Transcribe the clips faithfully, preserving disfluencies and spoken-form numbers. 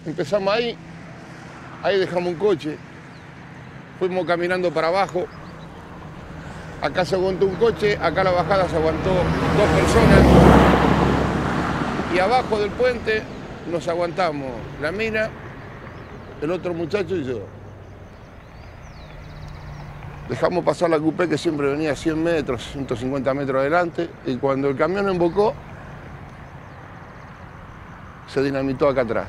Empezamos ahí, ahí dejamos un coche, fuimos caminando para abajo, acá se aguantó un coche, acá a la bajada se aguantó dos personas y abajo del puente nos aguantamos la mina, el otro muchacho y yo. Dejamos pasar la coupé que siempre venía a cien metros, ciento cincuenta metros adelante y cuando el camión embocó, se dinamitó acá atrás.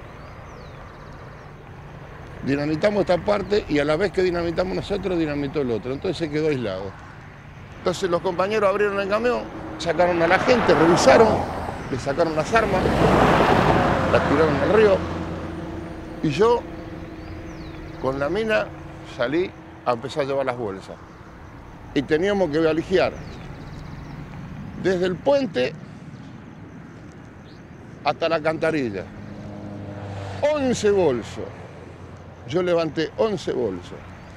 Dinamitamos esta parte y a la vez que dinamitamos nosotros, dinamitó el otro. Entonces se quedó aislado. Entonces los compañeros abrieron el camión, sacaron a la gente, revisaron, le sacaron las armas, las tiraron al río. Y yo, con la mina, salí a empezar a llevar las bolsas. Y teníamos que balijear desde el puente hasta la alcantarilla. once bolsos. Yo levanté once bolsos.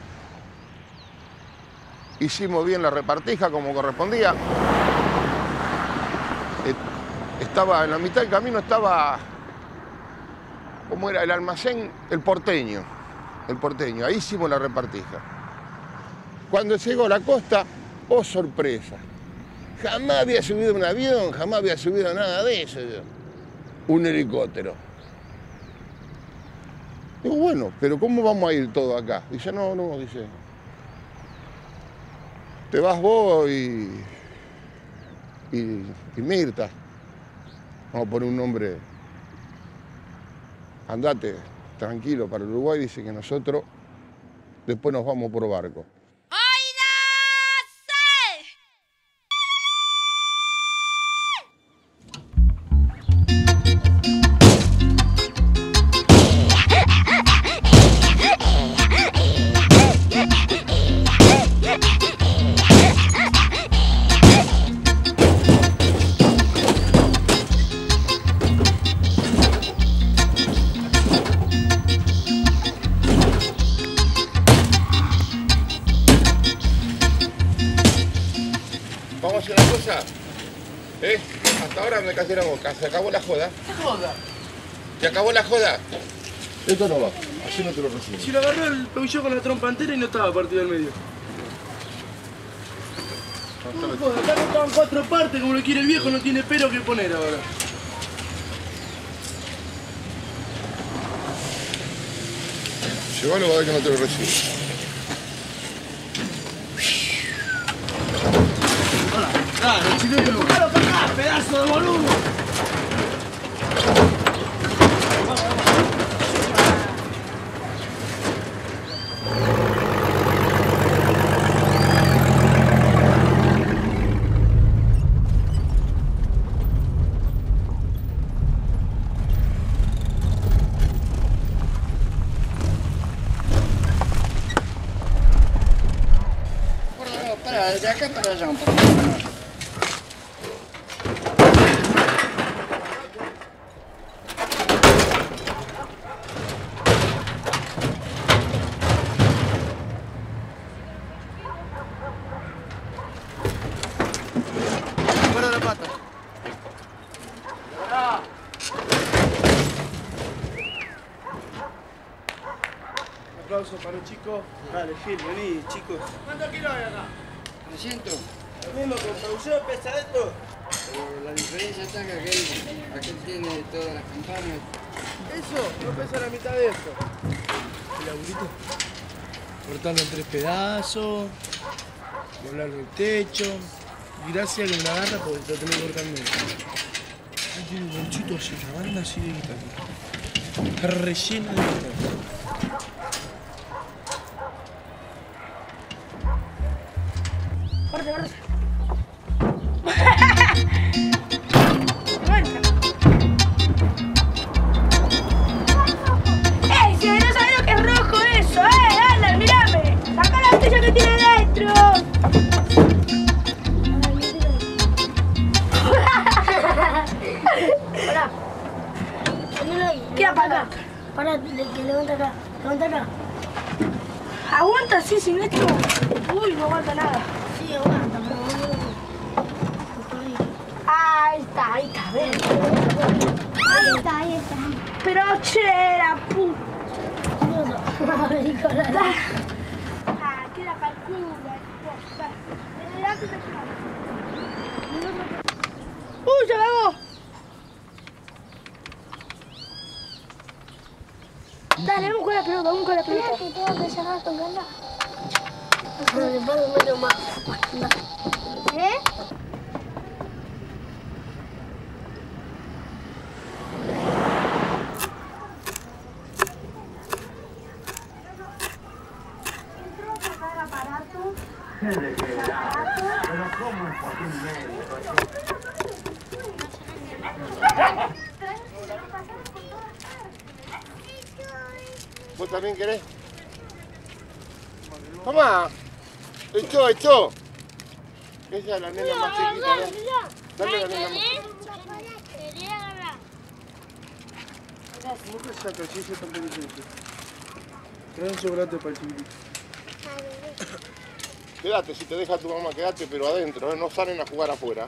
Hicimos bien la repartija como correspondía. Estaba en la mitad del camino, estaba, ¿cómo era? El almacén, el porteño. El porteño, ahí hicimos la repartija. Cuando llegó a la costa, oh sorpresa. Jamás había subido un avión, jamás había subido nada de eso yo. Un helicóptero. Digo, bueno, pero ¿cómo vamos a ir todo acá? Dice, no, no, dice. Te vas vos y, y, y Mirta. Vamos a poner un nombre. Andate tranquilo para el Uruguay, dice que nosotros después nos vamos por barco. Vamos a hacer una cosa, ¿eh? Hasta ahora me casé la boca, se acabó la joda. ¿Qué joda? ¿Se acabó la joda? Esto no va, así no te lo recibo. Si lo agarró el Peugeot con la trompa entera y no estaba partido al medio. No, no joda, acá no estaban cuatro partes como lo quiere el viejo, no tiene pero que poner ahora. Llévalo, va a ver que no te lo recibo. Dale, chileno. ¡Buscalo para acá, pedazo de boludo! Bueno, para, de acá para allá un poco. Un aplauso para los chicos. Dale, Gil, vení, chicos. ¿Cuántos kilos hay acá? trescientos. Lo mismo que el Peugeot, pesa esto. Pero la diferencia está que aquel, aquel tiene todas las campanas. Eso, no pesa la mitad de esto. El laburito. Cortarlo en tres pedazos. Doblarlo el techo. Y gracias que me la agarra porque lo tengo que cortar medio. Ahí tiene un ganchito así, una banda así de guitarra. Está rellena de guitarra. Corte, corte. ¡Ey! Si no sabés lo que es rojo eso, ¡eh! ¡Anda, mirame! ¡Saca la botella que tiene dentro! Hola. Queda para acá. Pará, que levanta acá. Levanta acá. Aguanta así sin esto. Uy, no aguanta nada. Sí, aguanta, pero no. Ahí está, ahí está, ven. Ahí está, ahí está. Pero che, la puta. Nicolás. Ah, que la calcula. En el acto se llama. ¡Uy, se cagó! Dale, vamos con la pelota, vamos con la pelota. Mira que tengo que cerrar con ganas. No, le pongo un medio más. ¿Eh? Entró a sacar aparato. Pero ¿cómo es posible? ¿Vos también querés? Tomá. Esto, esto. Esa es la nena más chiquita, ¿no? Dale la nena más chiquita. ¿Cómo que saca si ese tan pequeñito? Trae un chocolate para el chiquitito. Quédate, si te deja tu mamá, quédate, pero adentro, ¿eh? No salen a jugar afuera.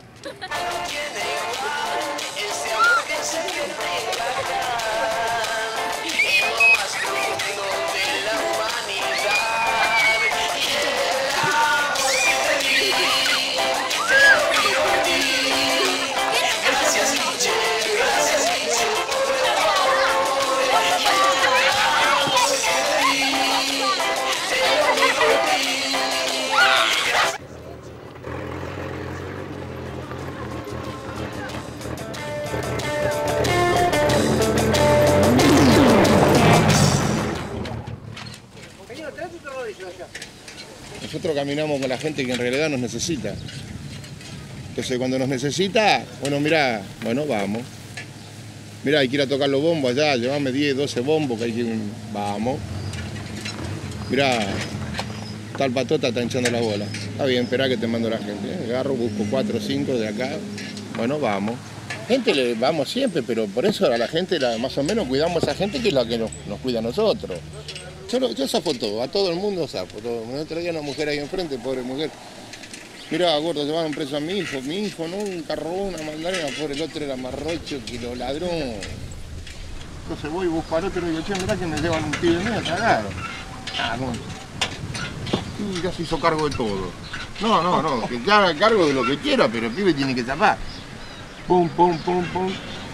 Nosotros caminamos con la gente que en realidad nos necesita. Entonces cuando nos necesita, bueno, mirá, bueno, vamos. Mirá, hay que ir a tocar los bombos allá, llevame diez, doce bombos que hay que... Vamos. Mirá, tal patota está hinchando la bola. Está bien, esperá que te mando la gente. ¿eh? Agarro, busco cuatro o cinco de acá. Bueno, vamos. Gente le vamos siempre, pero por eso a la gente la, más o menos cuidamos a esa gente que es la que nos, nos cuida a nosotros. Yo, lo, yo zafo todo, a todo el mundo zafo todo. El otro día una mujer ahí enfrente, pobre mujer. Mirá, gordo, llevaron preso a mi hijo, mi hijo, ¿no? Un carro, una mandarina, por el otro era marrocho, que lo ladrón. Entonces voy y busco al otro y digo, che, mirá que me llevan un pibe mío, cagaron. Ah, no. Y ya se hizo cargo de todo. No, no, no, que haga cargo de lo que quiera, pero el pibe tiene que tapar. Pum, pum, pum, pum.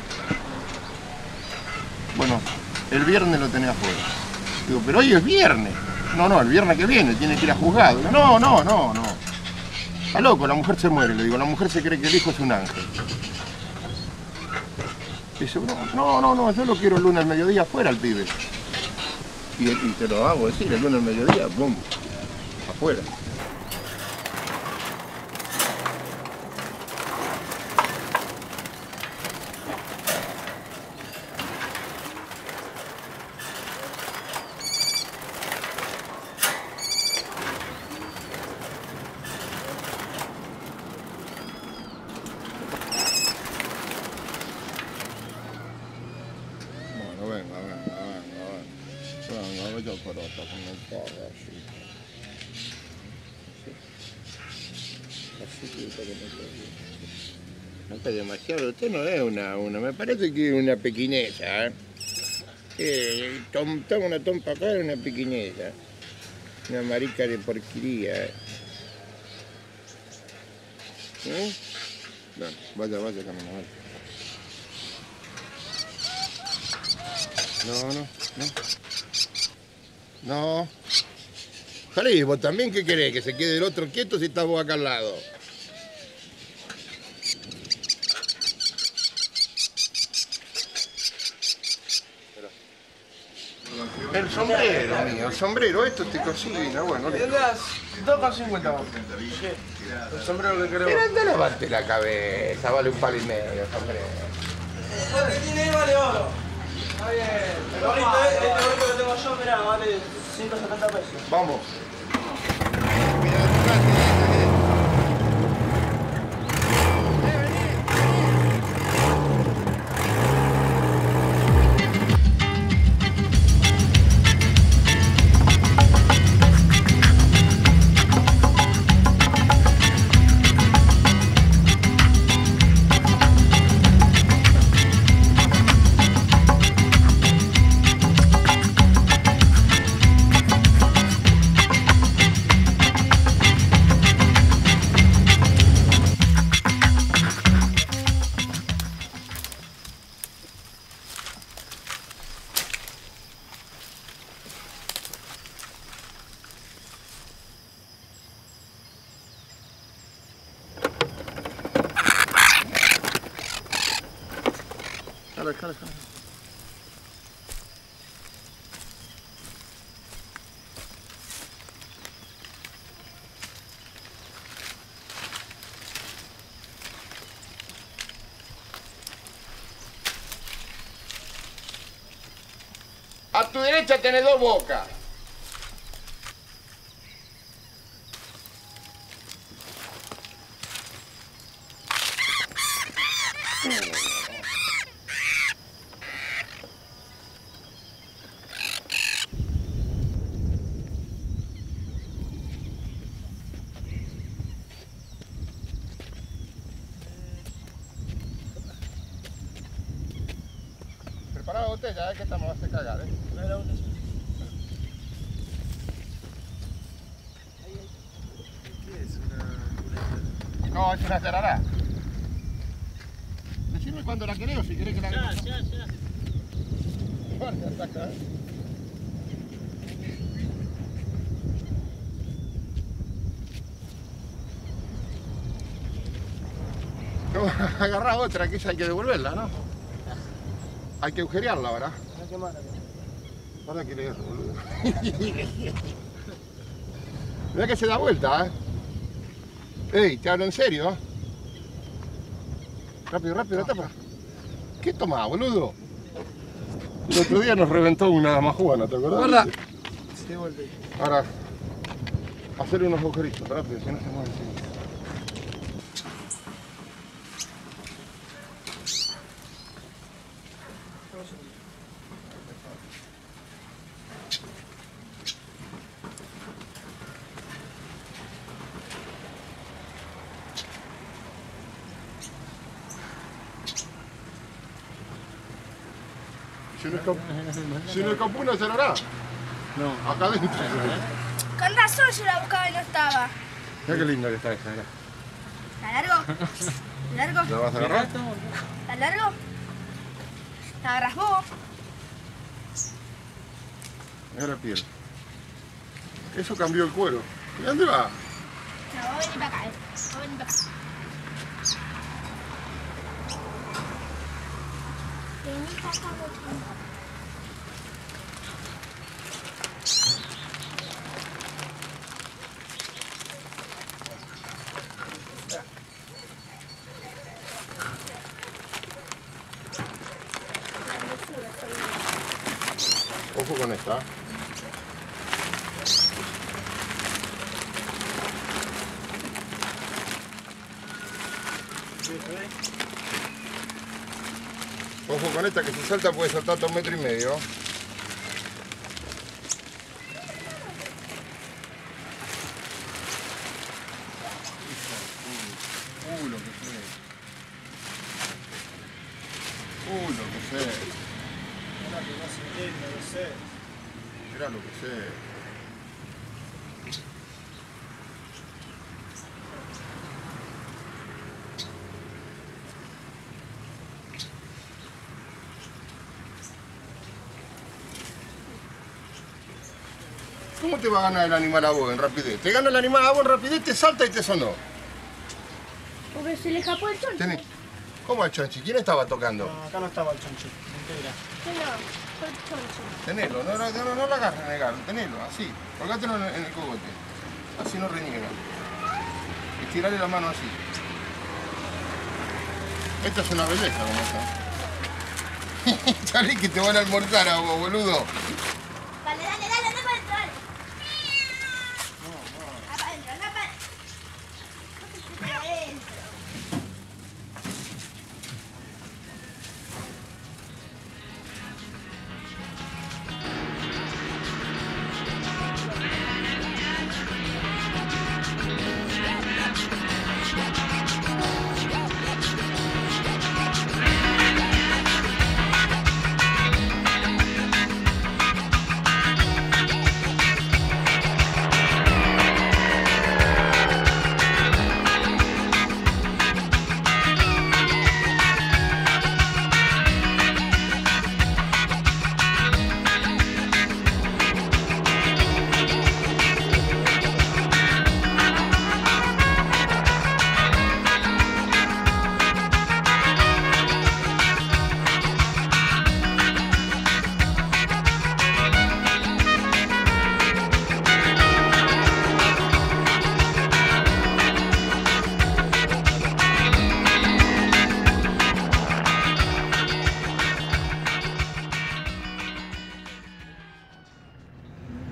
Bueno, el viernes lo tenía afuera. Digo, pero hoy es viernes. No, no, el viernes que viene, tiene que ir a juzgado. Digo, no, no, no, no. Está loco, la mujer se muere, le digo, la mujer se cree que el hijo es un ángel. Dice, no, no, no, yo lo quiero el lunes al mediodía afuera al pibe. Y, y te lo hago decir, el lunes al mediodía, pum, afuera. No está demasiado, usted no es una, una, me parece que es una pequineza, ¿eh? Eh, tom, toma una tompa acá, una pequineza. Una marica de porquería, ¿eh? ¿Eh? Bueno, vaya, vaya, camina, vaya. No, no, no. No. Jali, vos también, ¿qué querés? ¿Que se quede el otro quieto si estás vos acá al lado? El sombrero, mío, el sombrero, esto te cocina, bueno. Tendrás dos con cincuenta más. El sombrero que creo. Pero anda, levante la cabeza, vale un palo y medio el sombrero. ¿Qué tiene ahí? Vale oro. Está bien. El gorrito, este gorrito que tengo yo, mirá, vale ciento setenta pesos. Vamos. Déjalo, déjalo. A tu derecha tenés dos bocas. Prepara la botella, eh, que estamos a hacer cagar, eh. Trae la botella. ¿Qué es? Una culeta. No, es una tarará. Decime cuándo la querés o si querés que la Ya, ya, ya. Guarda, saca, eh. No, agarrá otra, que esa hay que devolverla, ¿no? Hay que agujerearla ahora. No quemar. Ahora que leer, boludo. Mirá que se da vuelta, ¿eh? Ey, te hablo en serio, ¿eh? Rápido, rápido, tapa. ¿Qué tomás, boludo? El otro día nos reventó una damajuana, ¿te acordás? Guarda. Se vuelve. Ahora, hacer unos agujeritos, rápido, si no se mueve así. Si no escapó, si no escapó una, se lo hará. No. Acá adentro. Con razón yo la buscaba y no estaba. Mira qué linda que está esta, mirá. ¿La largo? ¿La largo? ¿La vas a agarrar? ¿La largo? ¿La agarras vos? Mira la piel. Eso cambió el cuero. ¿Y dónde va? No, voy a venir para acá, eh. Voy a venir para acá. Vení para acá, bochín. Ojo con esta. Ojo con esta, que si salta puede saltar hasta un metro y medio. Uh, lo que sé. Uh, lo que sé. Una que no se entiende, no sé. Mirá lo que sé. ¿Cómo te va a ganar el animal a vos en rapidez? Te gana el animal a vos en rapidez, te salta y te sonó. Porque se le escapó el choncho. Tenés- ¿Cómo el chonchi? ¿Quién estaba tocando? No, acá no estaba el choncho. Mentira. Que no, fue el choncho. Tenelo, no, no, no, no lo agarres, negar, tenelo, así. Colgátelo en, en el cogote. Así no reniega. Estirale la mano así. Esta es una belleza, como esta. Salí que te van a almorzar a vos, boludo. Dale, dale, dale, anda para adentro, dale. Anda para adentro, anda para adentro. Para adentro.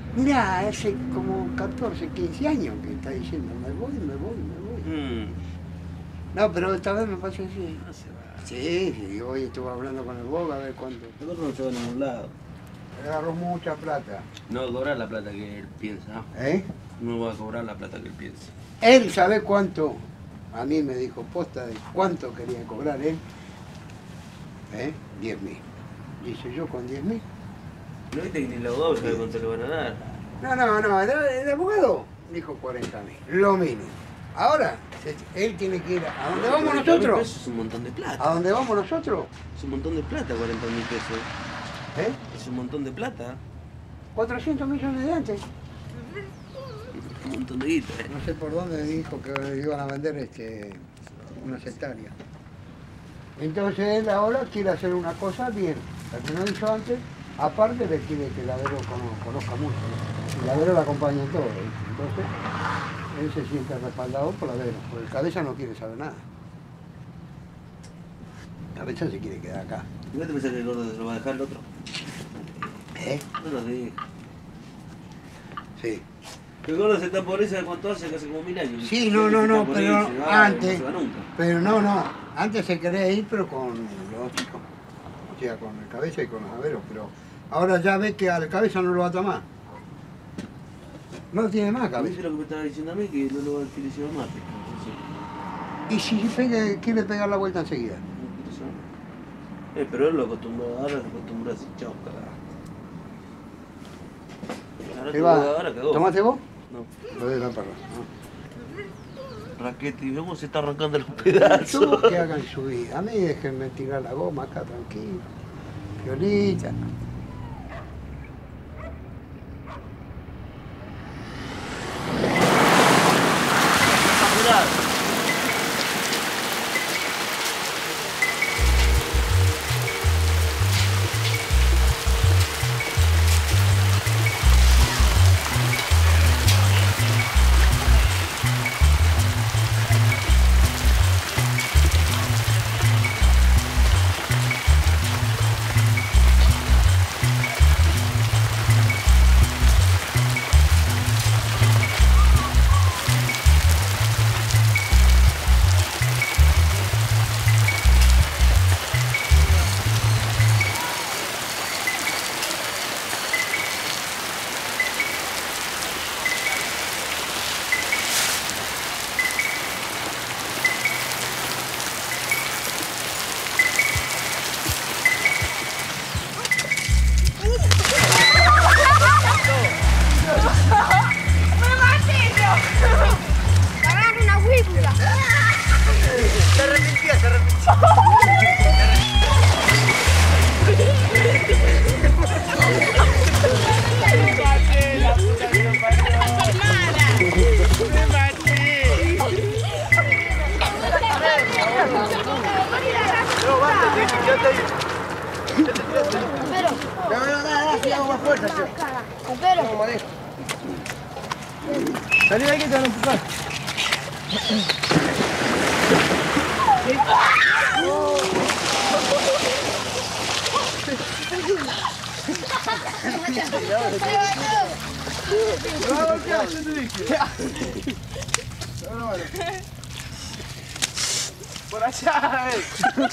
Mirá, hace como catorce, quince años que está diciendo, me voy, me voy, me voy. Mm. No, pero esta vez me pasó así. No se va. Sí, sí, hoy estuve hablando con el Boga a ver cuánto. Nosotros no se va a ningún lado. Agarró mucha plata. No va a cobrar la plata que él piensa. ¿Eh? No va a cobrar la plata que él piensa. Él sabe cuánto, a mí me dijo posta de cuánto quería cobrar él. ¿Eh? diez mil. Dice yo con diez mil. No viste que ni el abogado sabe cuánto le van a dar. No, no, no, el, el abogado dijo cuarenta mil, lo mínimo. Ahora, se- él tiene que ir a dónde vamos cuarenta mil nosotros. pesos es un montón de plata. ¿A dónde vamos nosotros? Es un montón de plata, cuarenta mil pesos. ¿Eh? Es un montón de plata. cuatrocientos millones de antes. Un montón de guita, eh. No sé por dónde dijo que iban a vender este, unas hectáreas. Entonces él ahora quiere hacer una cosa bien, la que no hizo antes. Aparte le quiere que el Avero cono- conozca mucho. ¿No? El Avero la acompaña en todo. ¿Viste? Entonces él se siente respaldado por el Avero. Porque el Cabeza no quiere saber nada. Cabeza se quiere quedar acá. ¿No te pensás que el gordo se lo va a dejar el otro? ¿Eh? No lo digas. Sí. El gordo se está por eso de cuánto hace, que hace como mil años. Sí, no, no, Se no, está por pero ahí, se va, antes. No se va nunca. Pero no, no. Antes se quería ir, pero con los chicos. O sea, con el Cabeza y con los Averos. Pero ahora ya ve que al Cabeza no lo va a tomar. No lo tiene más A mí Cabeza. es lo que me estaba diciendo a mí, que no lo va a alquilar ese mate. Y si pega- quiere pegar la vuelta enseguida. Eh, pero él lo acostumbró, ahora lo acostumbró así, chao, cagada. Ahora ¿Qué que va? ahora cagó. ¿Tomaste vos? No. Lo de la perra. Raquete, y vemos se está arrancando los No. pedazos. Que hagan su vida. A mí déjenme tirar la goma acá tranquilo. Violita. ¡Me martillo! ¡Agarra una huíbula! Se arrepintió, se arrepintió. Pero, No, no, no, no, sí, hago más fuerza, yo. pero. No manejo. Salí de aquí, te van a empujar. No va a golpear, yo te dije. Por allá, eh.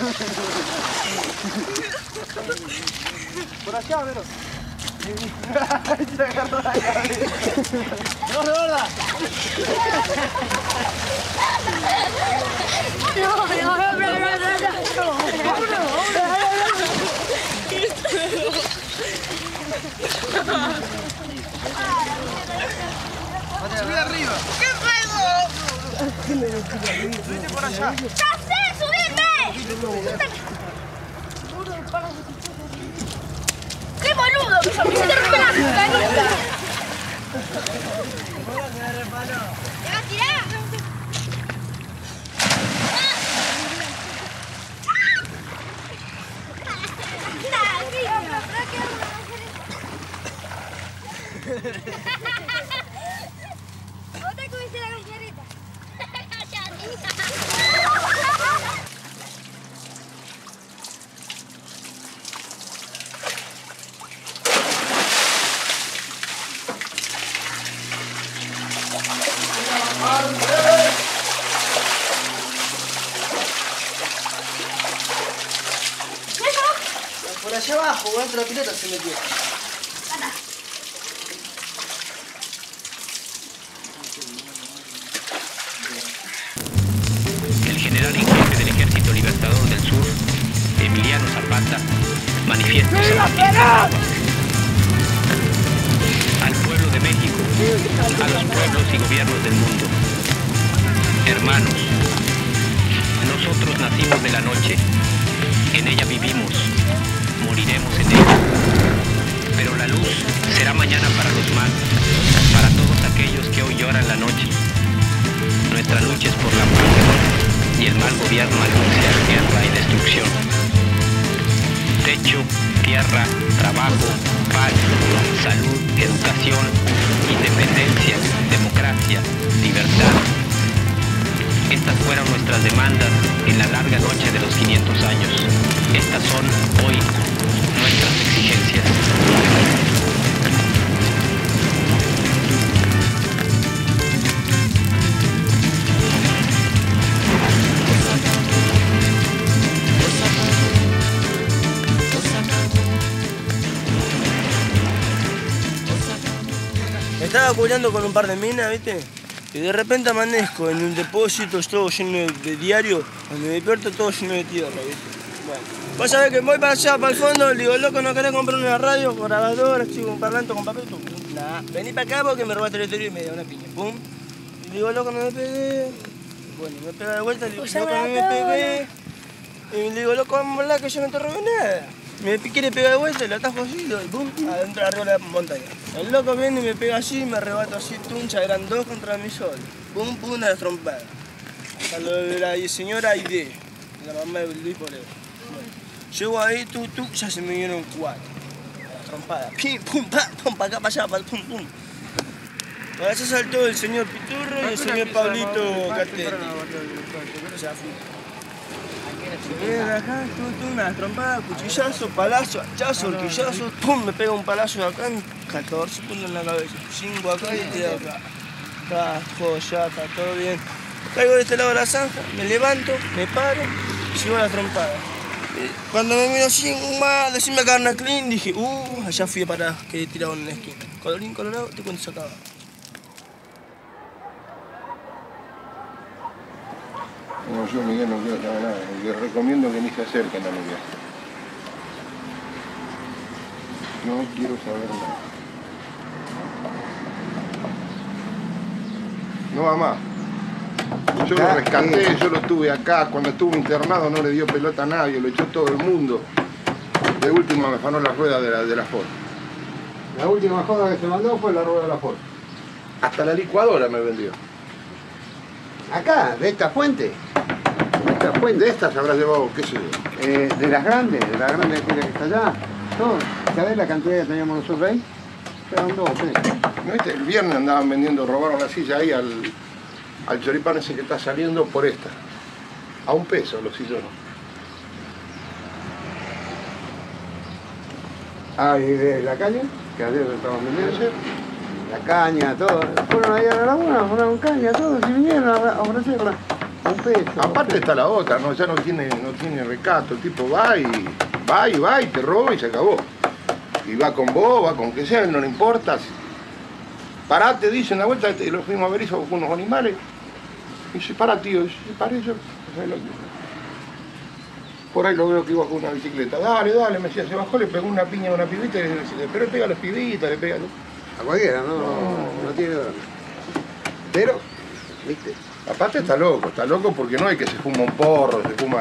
Por allá, pero. Se agarró la cabeza. ¡No, gorda! No, no, no, no, no, no, Subí arriba. ¿Qué juego? Subite por allá. ¡Ya sé, subime! ¡Qué boludo! ¡Que se te rompe la canilla! ¿Te va a tirar? ¿Vos te comiste la gallinita? de la pileta se metió. El general en jefe del Ejército Libertador del Sur, Emiliano Zapata, manifiesta al pueblo de México, a los pueblos y gobiernos del mundo. Hermanos, nosotros nacimos de la noche, en ella vivimos, moriremos en ella. Pero la luz será mañana para los más, para todos aquellos que hoy lloran la noche. Nuestra lucha es por la paz y el mal gobierno anuncia guerra y destrucción. Techo, tierra, trabajo, paz, salud, educación, independencia, democracia, libertad. Estas fueron nuestras demandas en la larga noche de los quinientos años. Estas son hoy nuestras exigencias. Estaba culeando con un par de minas, ¿viste? Y de repente amanezco en un depósito todo lleno de diario, donde me despierto todo lleno de tierra, ¿viste? Bueno, vos sabés que voy para allá, para el fondo, le digo, loco, ¿no querés comprar una radio con grabadora, chico, un parlante con papel? Tú, nah, vení para acá porque me robaste el estéreo y me dio una piña, pum. Y le digo, loco, no me pegué. Bueno, me pega de vuelta, le digo, loco, no me pegué. Y le digo, loco, vamos a hablar que yo no te robé nada. Me quiere pegar de vuelta y lo atajo así y pum, adentro arriba de la montaña. El loco viene y me pega así y me arrebato así, tuncha, eran dos contra mí solo. Pum, pum, a la trompada. A lo de la señora Aide, la mamá de Luis Poleo. Bueno, llego ahí, tú, tú, ya se me dieron cuatro. A la trompada. Pim, pum, pa, pum, para acá, para allá, para pum, pum. Para allá saltó el señor Piturro y el señor Pablito Catelli. Ya fui. Viene de acá, tú, tú, una trompada, cuchillazo, palazo, hachazo, horquillazo, pum, me pega un palazo de acá, catorce puntos en la cabeza, cinco acá y tres acá. Está joya, está todo bien. Caigo de este lado de la zanja, me levanto, me paro y sigo la trompada. Cuando me miro así, más, decirme carne clean, dije, uh, allá fui a parar, quedé tirado en la esquina. Colorín colorado, te cuento se acaba. No, yo Miguel no quiero saber nada. Les recomiendo que ni se acerquen a Miguel. No quiero saber nada. No va más. Yo lo rescaté, yo lo tuve acá. Cuando estuvo internado no le dio pelota a nadie, lo echó todo el mundo. De última me fanó la rueda de la, de la Ford. La última joda que se mandó fue la rueda de la Ford. Hasta la licuadora me vendió. Acá, de esta fuente. De esta fuente, de estas habrás llevado, qué sé yo. Eh, de las grandes, de las grandes que está allá. Todo. ¿Sabés la cantidad que teníamos nosotros ahí? Eran dos o tres. ¿No viste? El viernes andaban vendiendo, robaron la silla ahí al, al choripán ese que está saliendo por esta. A un peso los sillones. Ah, y de la caña, que ayer lo estaban vendiendo. La caña, todo. Fueron ahí a la laguna, fueron caña, todo. Si vinieron a ofrecerla. Un peso. Aparte está la otra, ¿no? Ya no tiene, no tiene recato. El tipo va y va y va y te roba y se acabó. Y va con vos, va con que sea, no le importa. Parate, dicen la vuelta, lo fuimos a ver eso con unos animales. Y dice, para tío, y dice, paré yo. Por ahí lo veo que iba con una bicicleta. Dale, dale, me decía, se bajó, le pegó una piña a una pibita y le dice, pero le pega a las pibitas, le pega a los... A cualquiera, no, no, no tiene drama. Pero, viste. Aparte está loco, está loco porque no hay que se fuma un porro, se fuma...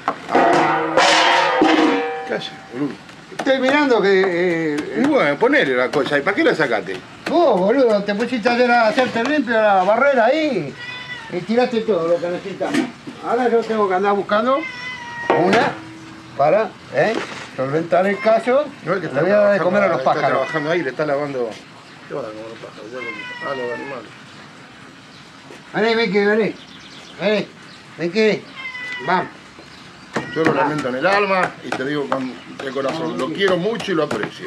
¿Qué hace, boludo? Estoy mirando que... Eh, y bueno, ponele la cosa, ¿y para qué la sacaste? Vos, boludo, te pusiste ayer a hacerte limpio la barrera ahí y tiraste todo lo que necesitas. Ahora yo tengo que andar buscando una para, ¿eh? solventar el caso. No, es que le voy a dar de comer a los pájaros. Está trabajando ahí, le está lavando... ¿Qué va a dar comer a los pájaros? Ah, los animales. Vení, Miki, vení. Vení, Miki. Vamos. Yo lo lamento en el alma y te digo con el corazón, lo quiero mucho y lo aprecio.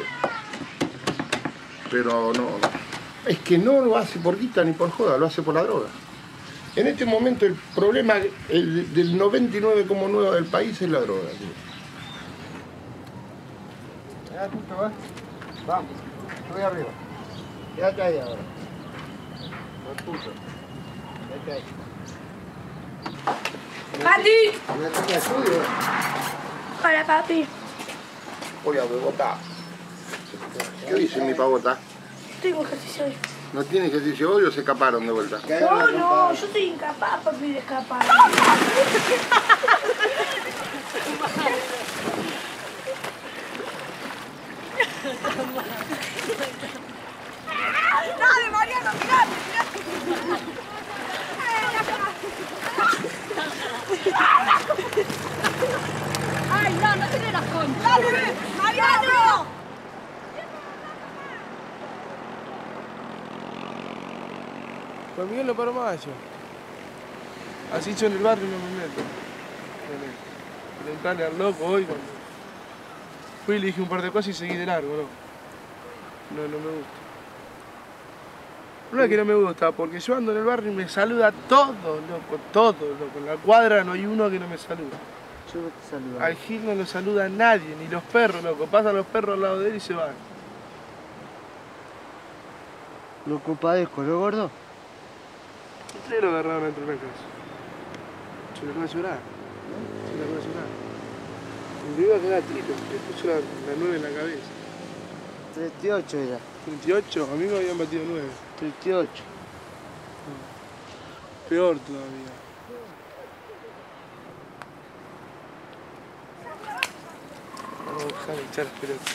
Pero no, es que no lo hace por guita ni por joda, lo hace por la droga. En este momento el problema el, del noventa y nueve coma nueve del país es la droga. Tío. Quédate, Tito, ¿eh? Vamos, sube arriba. Quédate ahí ahora. Lo tuyo. Quédate ahí. ¡Pati! Voy a hacer el estudio. Hola, papi. Hola, Bogotá. ¿Qué dice mi pavota? Tengo ejercicio hoy. ¿No tiene ejercicio hoy o se escaparon de vuelta? No, no, yo soy incapaz, papi, de escapar. ¡Dale, Mariano, mirá! ¡Ay, no, no tiene las conchas! ¡Dale, Mariano! Juan Miguel lo paro más yo. Así yo en el barrio no me meto. Preguntarle al loco hoy cuando fui y le dije un par de cosas y seguí de largo, no. No, no me gusta. No es que no me gusta, porque yo ando en el barrio y me saluda todo, loco, todo, loco. En la cuadra no hay uno que no me saluda. Yo no te saludo. Al Gil no lo saluda nadie, ni los perros, loco. Pasan los perros al lado de él y se van. Lo compadezco, ¿no, gordo? Ustedes lo agarraron dentro de una casa. Se lo va a llorar. Se lo va a llorar. Me iba a quedar tiro. Me puso la, la nueve en la cabeza. treinta y ocho era. treinta y ocho, a mí me habían batido nueve. treinta y ocho. Peor todavía. Vamos a dejar de echar las pelotas.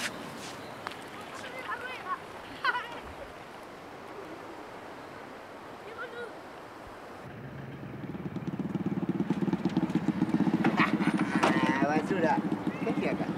Basura. ¿Qué hacía acá?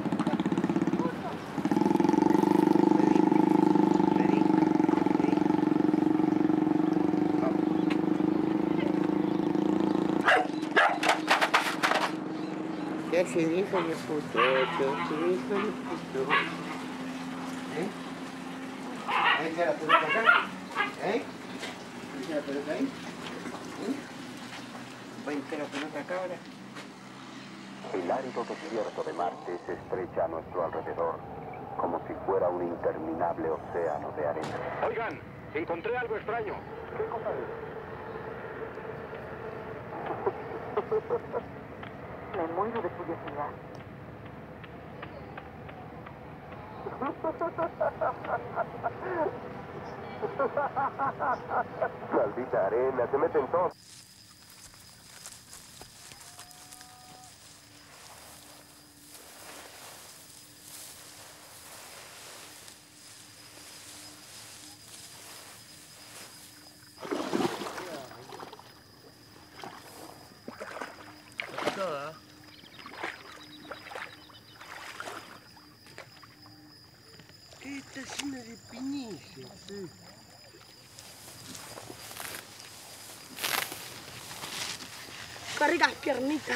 ¿Qué hace mi hijo mi puto? ¿Qué hace mi hijo mi puto? ¿Eh? ¿Ahí está la pelota acá? ¿Eh? ¿Ahí está la pelota ahí? ¿Eh? ¿Va a entrar la pelota acá ahora? El árido desierto de Marte se estrecha a nuestro alrededor, como si fuera un interminable océano de arena. Oigan, encontré algo extraño. ¿Qué cosa es? Me muero de curiosidad. Maldita arena, se meten todos. Esta es llena de pinillos, sí. Qué ricas piernitas.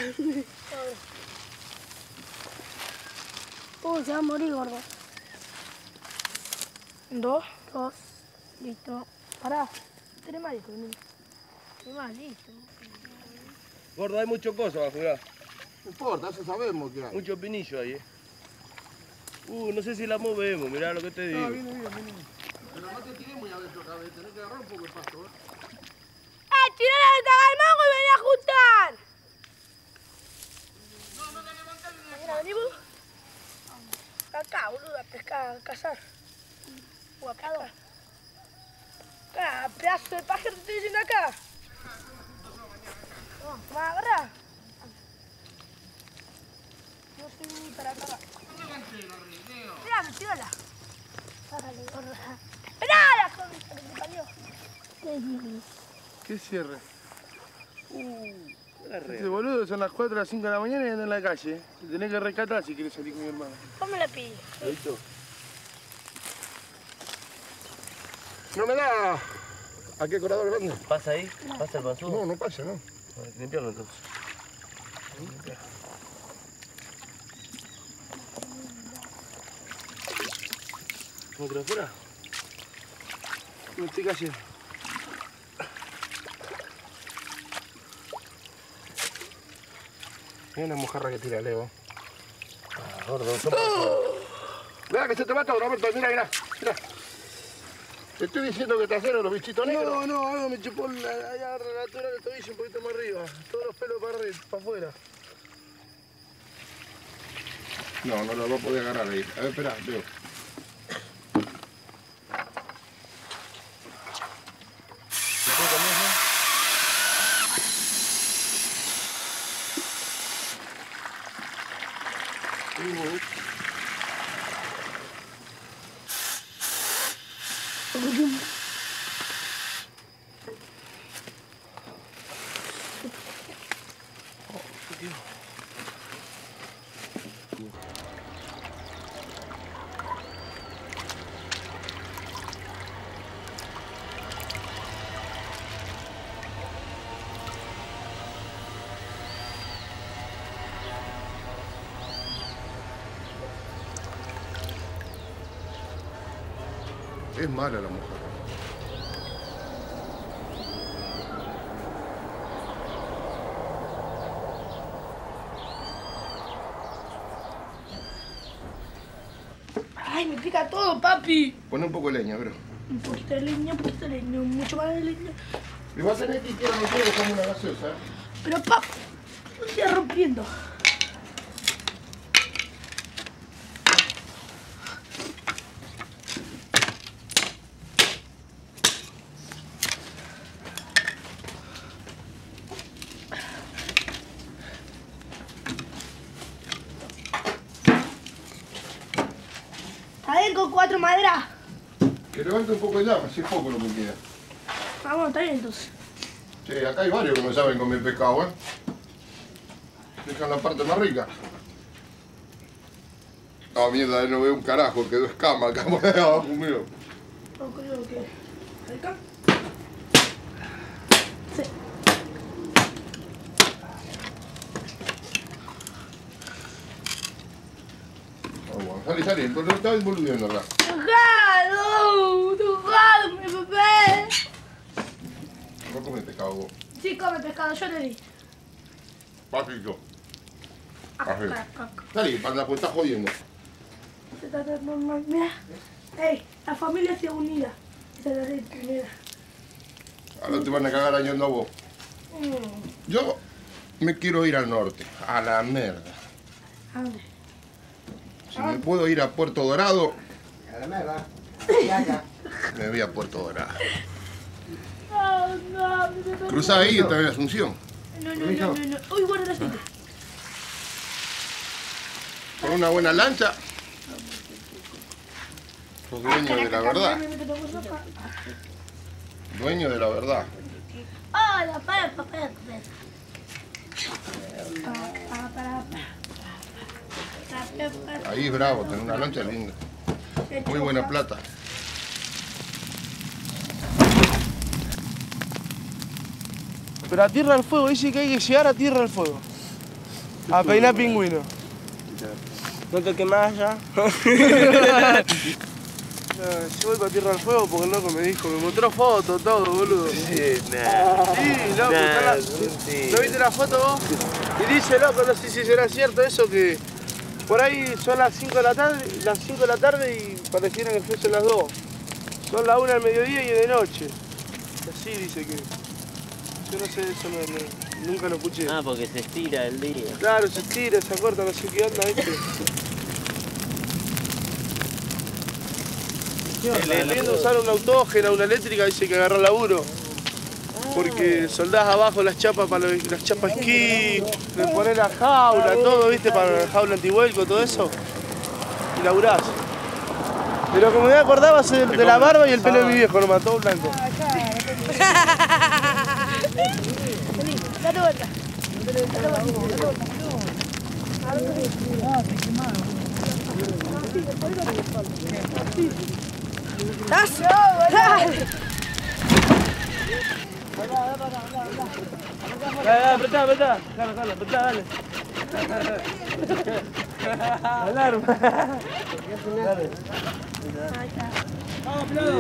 Uy, se va a morir, gordo. Dos. Dos. Listo. Pará. Tres más, hijo de mí. Tres más, listo. Gordo, hay muchas cosas bajo acá. No importa, eso sabemos que hay. Muchos pinillos ahí, eh. Uh, no sé si la movemos, mirá lo que te digo. No, viene bien, viene bien. Pero no te tiremos muy adentro otra vez, tenés que agarrar un poco el pasto, ¿eh? ¡Eh, tirá la ventaja al mango y vení a ajustar! No, no te levantás ni de... Mira, vení vos. Acá, boludo, a pescar, a cazar. O a pescar. Acá, pedazo de pájaro te estoy diciendo acá. No, ¿me agarrás? No soy ni para acá. Mira, me tírala. Sácale, gorda. ¡Esperá la concha que te parió! ¿Qué cierre? Uh, la red. Este boludo son las cuatro o las cinco de la mañana y anda en la calle. Te tenés que rescatar si quieres salir con mi hermano. ¿Cómo me la pide? ¿Listo? No me da. ¿A qué corador grande? ¿Pasa ahí? ¿Pasa el basú? No, no pasa, no. Hay que limpiarlo entonces. ¿Cómo te afuera? Me estoy cayendo. Hay una mojarra que tira Leo. Ah, gordo, son... Mira que se te va todo, Roberto, mira, mira, mira. Te estoy diciendo que trajeron los bichitos negros. No, no, algo me chupó la, la, la altura del tobillo un poquito más arriba. Todos los pelos para arriba, para afuera. No, no lo va a poder agarrar ahí. A ver, espera, veo. Es mala la mujer. Ay, me pica todo, papi. Pone un poco de leña, bro. Un poquito de leña, un poquito de leña, mucho más de leña. Y vas a tener que ir a nosotros como una gaseosa. Pero, papi, me estoy rompiendo. Está bien con cuatro maderas. Que levante un poco de llama, si es poco lo que queda. Vamos, está bien entonces. Che, acá hay varios que no saben comer pescado, ¿eh? Dejan la parte más rica. Ah, mierda, no veo un carajo, quedó escama acá por ahí abajo mío. No creo que... ¿Acá? Sí. Vamos, salí, salí, pero está volviendo acá. ¡Tocado! ¡Tocado, mi bebé! No comes pescado vos. Sí, come pescado, yo le di. Pasito. Acá, acá, acá. Salí, panda, pues estás jodiendo. Se está tratando mal. Mira. Ey, la familia se unida. Esa es la ley primera. Ahora te van a cagar añando a vos. Mm. Yo me quiero ir al norte, a la merda. ¿A dónde? Si me puedo ir a Puerto Dorado, A la merda. Ya, ya. me voy a Puerto Dorado. Oh, no, mi bebé. Cruzá ahí, está en Asunción. No, no, no, no, no. Uy, guarda el aceite. Con una buena lancha. Sos dueño de la verdad. Dueño de la verdad. Hola, para, para, para. Para, para, para. Ahí es bravo, tener una lancha linda. Muy buena plata. Pero a Tierra del Fuego, dice que hay que llegar a Tierra del Fuego. A peinar pingüino. ¿No te quemás ya? No, yo voy para Tierra del Fuego porque el loco me dijo, me mostró fotos, todo, boludo. Sí, nah. Sí, loco, Nah, está la... sí. ¿No viste la foto vos? Y dice, loco, no sé si será cierto eso, que por ahí son las cinco de la tarde, las cinco de la tarde y pareciera que fuesen las dos. Son las una del mediodía y de noche. Así dice que... Yo no sé, eso no, no, nunca lo escuché. Ah, porque se estira el día. Claro, se estira, se acorta, no sé qué onda, ¿viste? Queriendo usar una autógena, una eléctrica, dice que agarró laburo. Porque soldás abajo las chapas para los- las chapas esquí, le ponés la jaula, todo, ¿viste? Para la jaula antivuelco, todo eso. Y laburás. Pero como me acordaba de, de la barba y el pelo de mi viejo, nomás, todo blanco. Vení, date vuelta. Date vuelta, date vuelta. ¡Das! Dale, dale, apretá, apretá. Dale, dale, apretá, dale. Alarma. Dale. Ahí está. Vamos, pelado.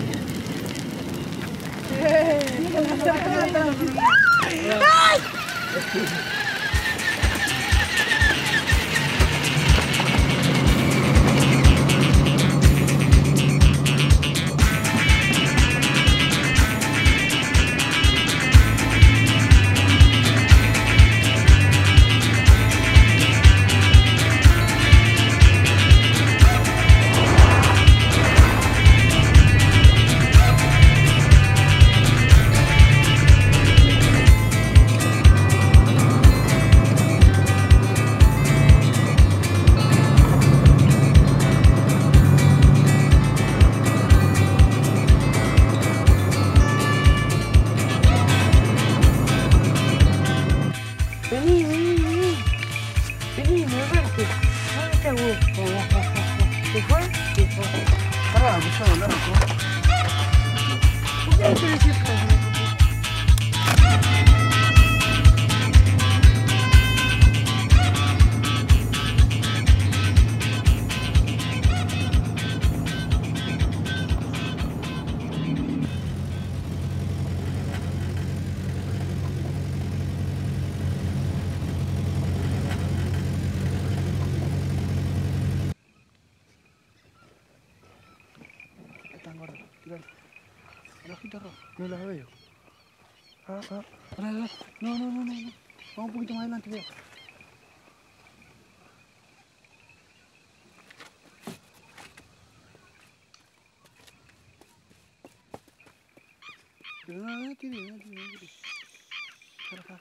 ¡Ay! Vení, vení, vení. Vení, me verte. ¿Dónde está vos? ¿Se fue? Se fue. Pará, Gustavo, loco. ¿Por qué no te decís que el ojito rojo, no las veo. Ah, ah, pará, pará. No, no, no, no, no. Vamos un poquito más adelante, veo. Pero no, no, no tire, no tire, no tire. Para acá.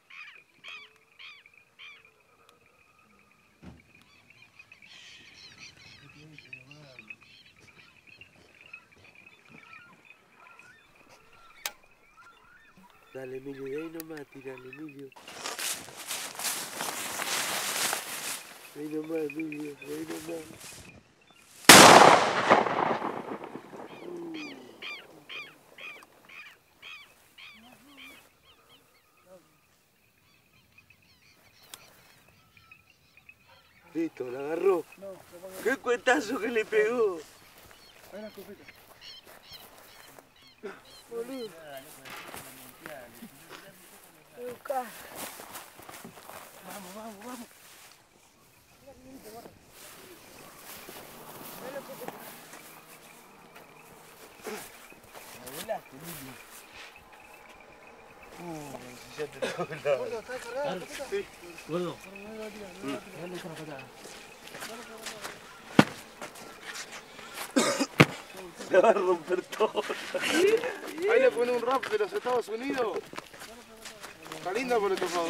Dale, Emilio, de ahí nomás, tirale, Emilio. De ahí nomás, Emilio, de ahí nomás. Listo, la agarró. ¡Qué cuetazo que le pegó! Ahí la escopeta. Boludo. buscar? Vamos, vamos, vamos. Me volaste, Lili. Uh, si ya te lo volaba. Gordo, ¿está cargada la escopeta? Sí. Gordo. No me va a tirar, no me va a tirar. Dale con la patada. Se va a romper todo. Ahí le pone un rap de los Estados Unidos. Está linda por el tocado.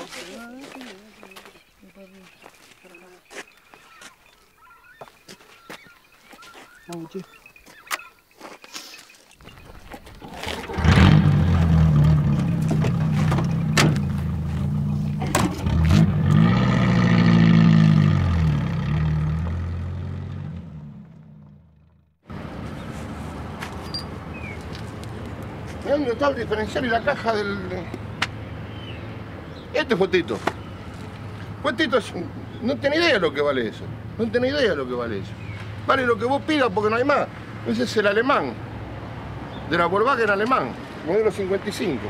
Vamos, che. Mirá dónde está el diferencial y la caja del... Este fotito. Fotito es... no tenés idea de lo que vale eso. No tenés idea de lo que vale eso. Vale lo que vos pidas porque no hay más. Ese es el alemán. De la Volkswagen alemán. Modelo cincuenta y cinco.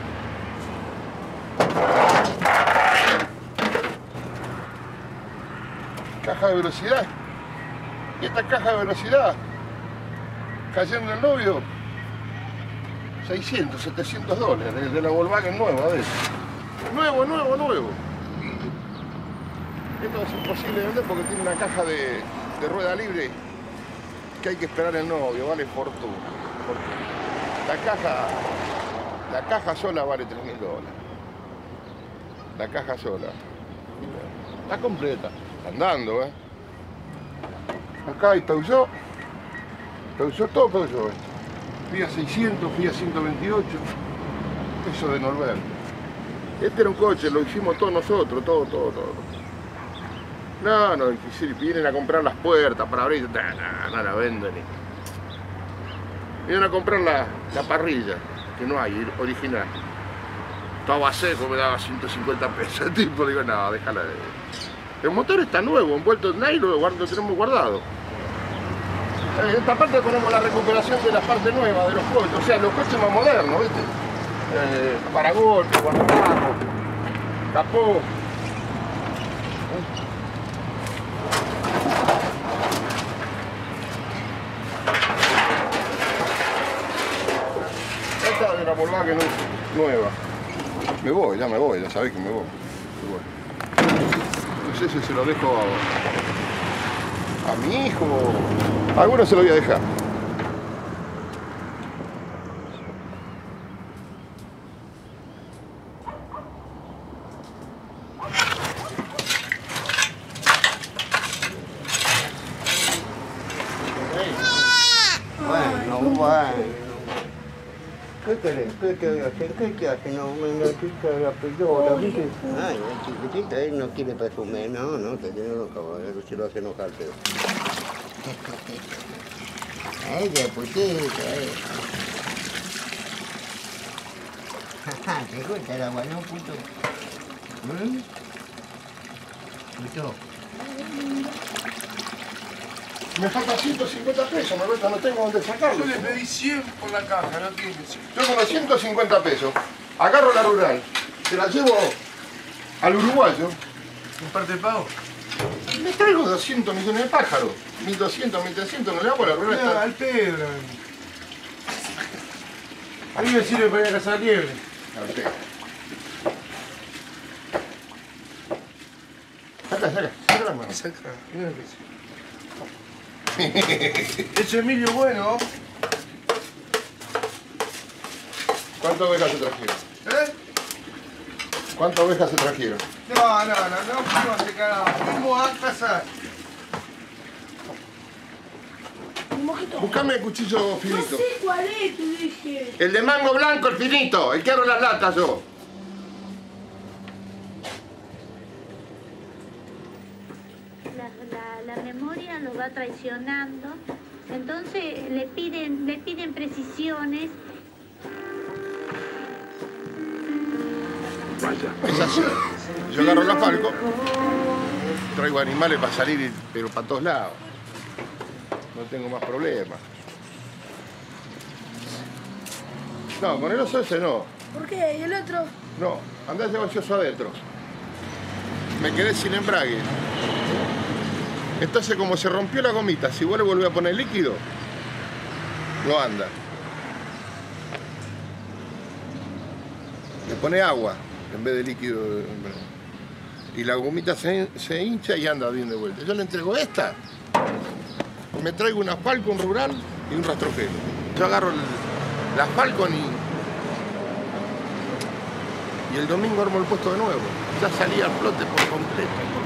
Caja de velocidad. Y esta caja de velocidad, cayendo el novio, seiscientos, setecientos dólares, de la Volkswagen nueva, de eso. Nuevo, nuevo, nuevo. Esto es imposible de vender porque tiene una caja de, de rueda libre que hay que esperar el novio, vale fortuna. fortuna. La caja, la caja sola vale tres mil dólares. La caja sola. Está completa, andando, ¿eh? Acá hay Peugeot, Peugeot, todo Peugeot, ¿eh? Fiat seiscientos, Fiat ciento veintiocho, eso de Norberto. Este era un coche, lo hicimos todos nosotros, todo, todo, todo. No, no, difícil, vienen a comprar las puertas para abrir, no, no, no la venden. Vienen a comprar la, la parrilla, que no hay, original. Estaba seco, me daba ciento cincuenta pesos, el tipo, digo, no, déjala de... El motor está nuevo, envuelto en nylon, lo tenemos guardado. En esta parte ponemos la recuperación de la parte nueva de los coches, o sea, los coches más modernos, ¿viste? Eh, paragolpes, guardabarros. Capó. Esta de la Volkswagen no, nueva. Me voy, ya me voy, ya sabés que me voy. Me voy. No sé si se lo dejo a, a mi hijo. A alguno se lo voy a dejar. Bueno, bueno. ¿Qué querés? ¿Qué te voy a hacer? ¿Qué te hace? No, me la chica la pelota, ¿viste? Ay, la chiquitita, él no quiere presumir. No, no, te tiene los caballeros, si lo hace enojar, pero... Ella, putita, eh. ¿Te gusta el agua, no, puto? ¿Mm? Puto. Me faltan ciento cincuenta pesos, Norberto, no tengo dónde sacarlo. Yo le pedí cien por la caja, no tiene cien. Yo con los ciento cincuenta pesos agarro la rural, se la llevo al uruguayo. ¿Un parte de pago? Me traigo doscientos millones de pájaros. mil doscientos, mil trescientos, no le hago la rural. No, Está... al pedo. A mí me sirve para ir a cazar liebre. Al pedo. Saca, saca, saca la mano. Saca, mira lo que dice. Ese Emilio bueno. ¿Cuántas ovejas se trajeron? ¿Eh? ¿Cuántas ovejas se trajeron? No, no, no, no fuimos a cagado. Fuimos a cazar. Buscame el cuchillo No finito. sé cuál es, te dije. El de mango blanco, el finito, el que abro las latas yo. La, la, la memoria lo va traicionando, entonces le piden, le piden precisiones. Vaya. Es así. Yo agarro la Falco, traigo animales para salir, pero para todos lados. No tengo más problemas. No, con el oso ese no. ¿Por qué? ¿Y el otro? No, andá llevacioso adentro. Me quedé sin embrague. Entonces, como se rompió la gomita, si vos le volvés a poner líquido, no anda. Le pone agua en vez de líquido. Y la gomita se, se hincha y anda bien de vuelta. Yo le entrego esta. Me traigo una Falcon rural y un rastrojero. Yo agarro el, la Falcon y, y el domingo armo el puesto de nuevo. Ya salí al flote por completo, por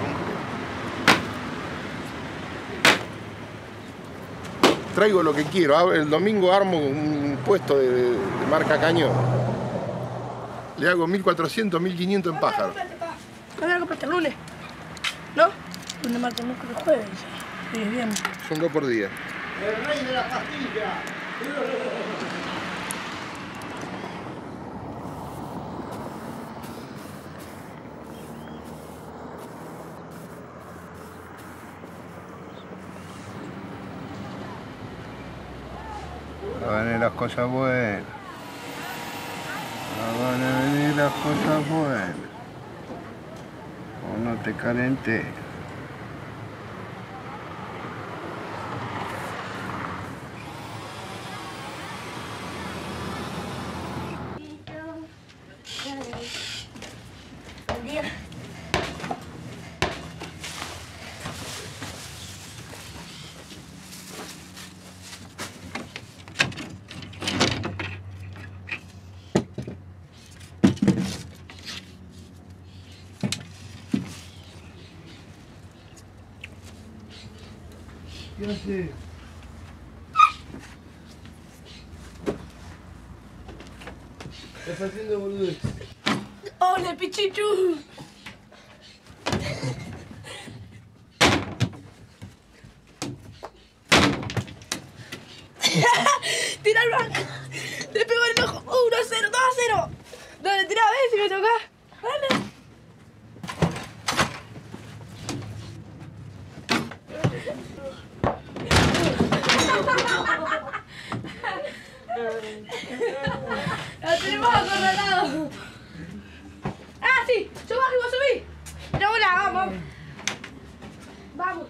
completo. Traigo lo que quiero. El domingo armo un puesto de, de marca cañón. Le hago mil cuatrocientos, mil quinientos en pájaro. ¿Cuándo la compraste el lunes? ¿No? Lunes, martes, miércoles, jueves. Sí, bien. Son dos por día. El rey de la pastilla. Van a venir las cosas buenas. Van a venir las cosas buenas. O no te calenté. Buen día. ¿Qué hace? Estás haciendo boludez. ¡Hola, pichichu! ¡Tira el banco! ¡Le pegó en el ojo! ¡uno a cero! ¡dos a cero! Dale, tira a ver si me toca. Dale. La tenemos acorralado. Ah, sí, yo bajo igual. bola, vamos. Vamos.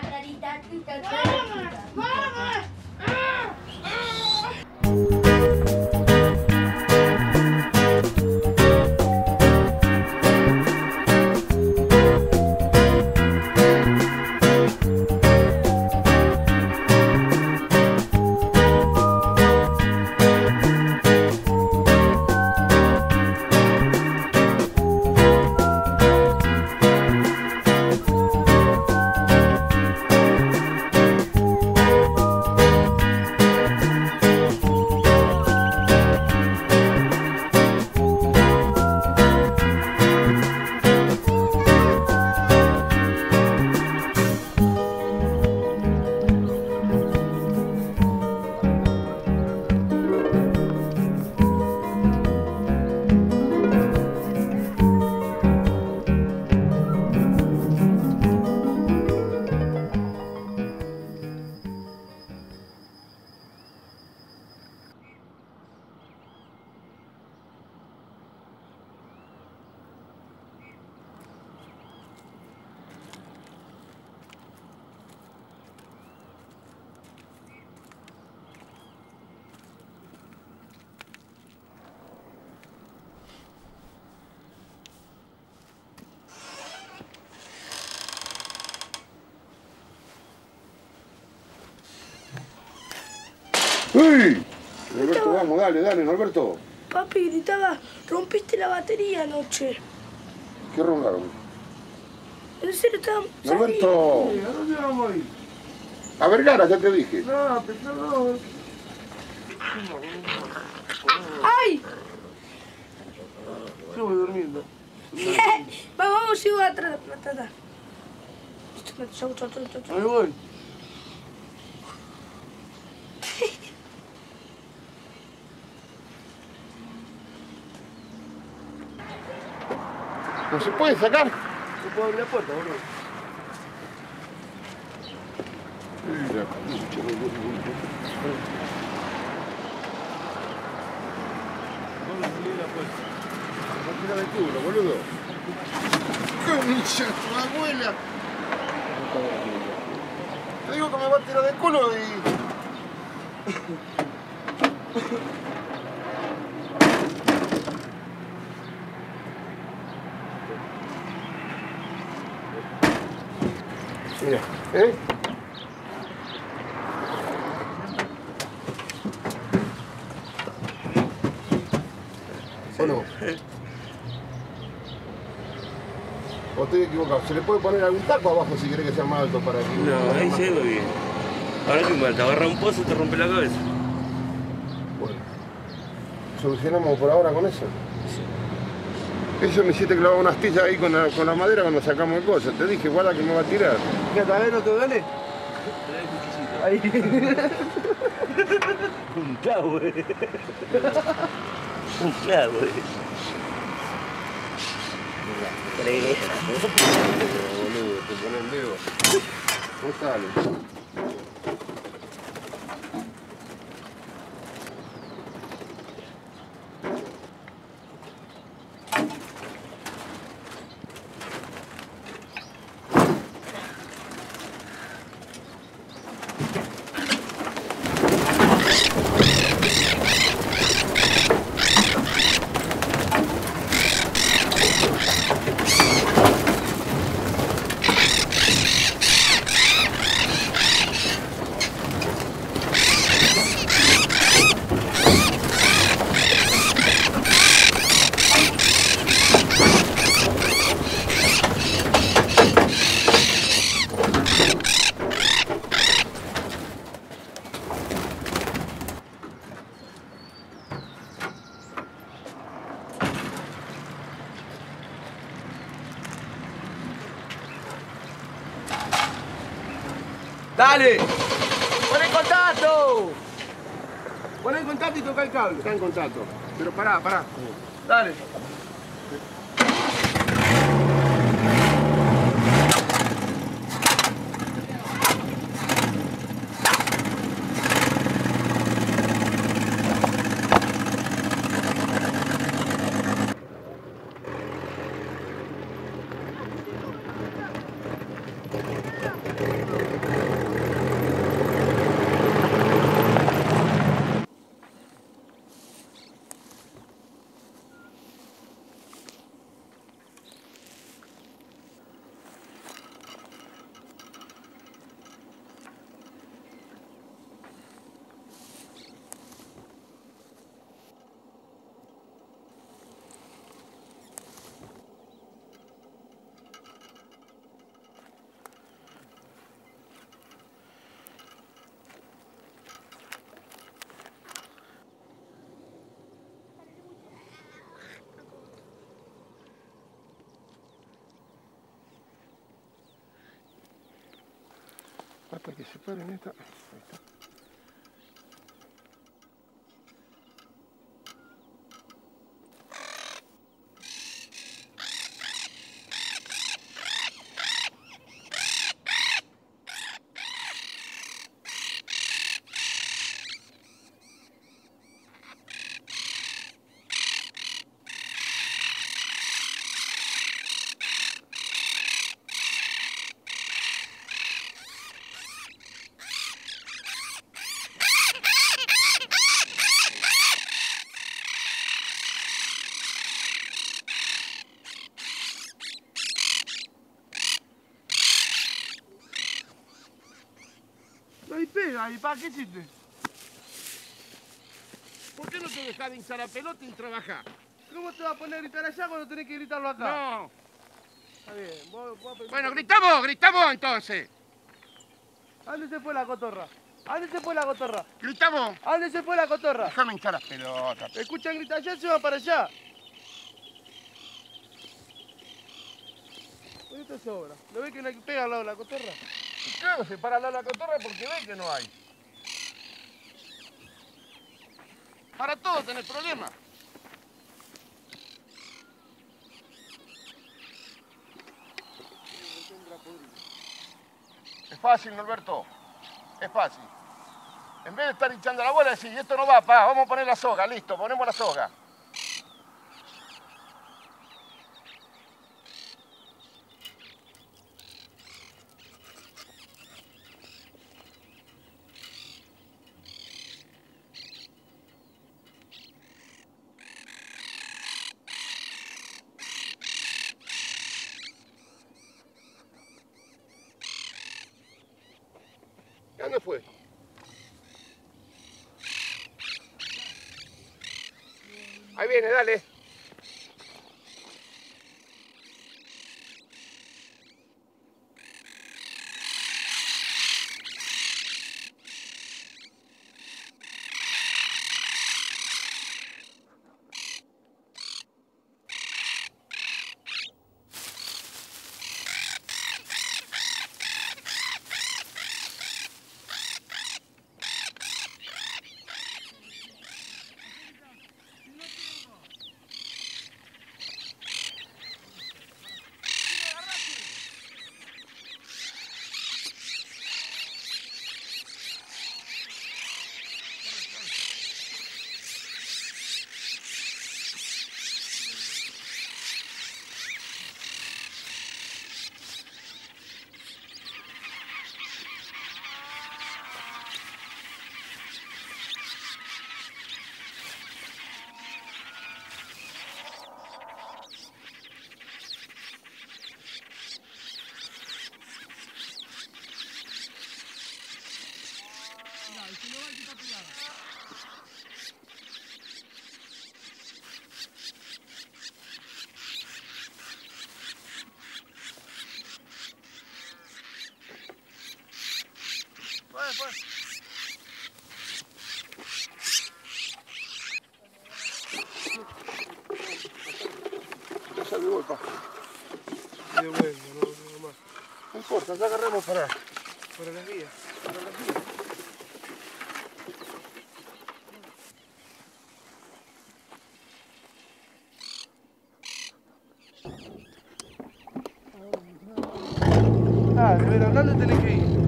¡Uy! Norberto, vamos, dale, dale, Norberto. Papi gritaba, rompiste la batería anoche. ¿Qué roncaron? En serio, estaba... Norberto. Sí, ¿a dónde vamos a ir? A Vergara, ya te dije. No, pero no. ¡Ay! Yo voy durmiendo. Vamos, vamos, sigo atrás, atrás, atrás. Chau, chau, chau, chau, chau. Ahí voy. ¿No se puede sacar? No puedo abrir la puerta, boludo. Mira, pucha, no, no, no. No me salí de la puerta. Va a tirar de culo, boludo. ¡Concha, tu abuela! Te digo que me va a tirar de culo y... Mira, ¿eh? ¿O no? ¿O estoy equivocado? ¿Se le puede poner algún taco abajo si quiere que sea más alto para que... No, ahí llego bien. Ahora que mal, te agarra un pozo y te rompe la cabeza. Bueno, ¿solucionamos por ahora con eso? Eso me hiciste clavar una astilla ahí con la, con la madera cuando sacamos el coso. Te dije, guarda que me va a tirar. ¿Qué tal? ¿No te duele? Ahí. Un clavo, eh. Un clavo, eh. Boludo, te pone el dedo. ¿Cómo sale? ¡Dale! ¡Pon en contacto! Pon en contacto y toca el cable. Está en contacto. Pero pará, pará. Dale. Hasta que se paren esta. Ahí está. Ahí pega, ¿y para qué sirve? ¿Por qué no te dejás de hinchar la pelota y trabajar? ¿Cómo te vas a poner a gritar allá cuando tenés que gritarlo acá? No. Está bien, vos, vos Bueno, gritamos, gritamos entonces. ¿A dónde se fue la cotorra? ¿A dónde se fue la cotorra? Gritamos. ¿A dónde se fue la cotorra? Déjame hinchar las pelotas. Escuchan gritar allá, se van para allá. Esto sobra. ¿Lo ves que no pega al lado de la cotorra? Claro, se para al lado de la cotorra porque ve que no hay. Para todo tenés problemas. Es fácil, Norberto. Es fácil. En vez de estar hinchando la bola, decís, esto no va, pa, vamos a poner la soga, listo, ponemos la soga. ¿A dónde fue? Ahí viene, dale. Salió el pájaro. Y de vuelta, no, no más. No importa, ya agarramos para, para las guías. Para las guías. Ah, de veras, ¿dónde tenés que ir?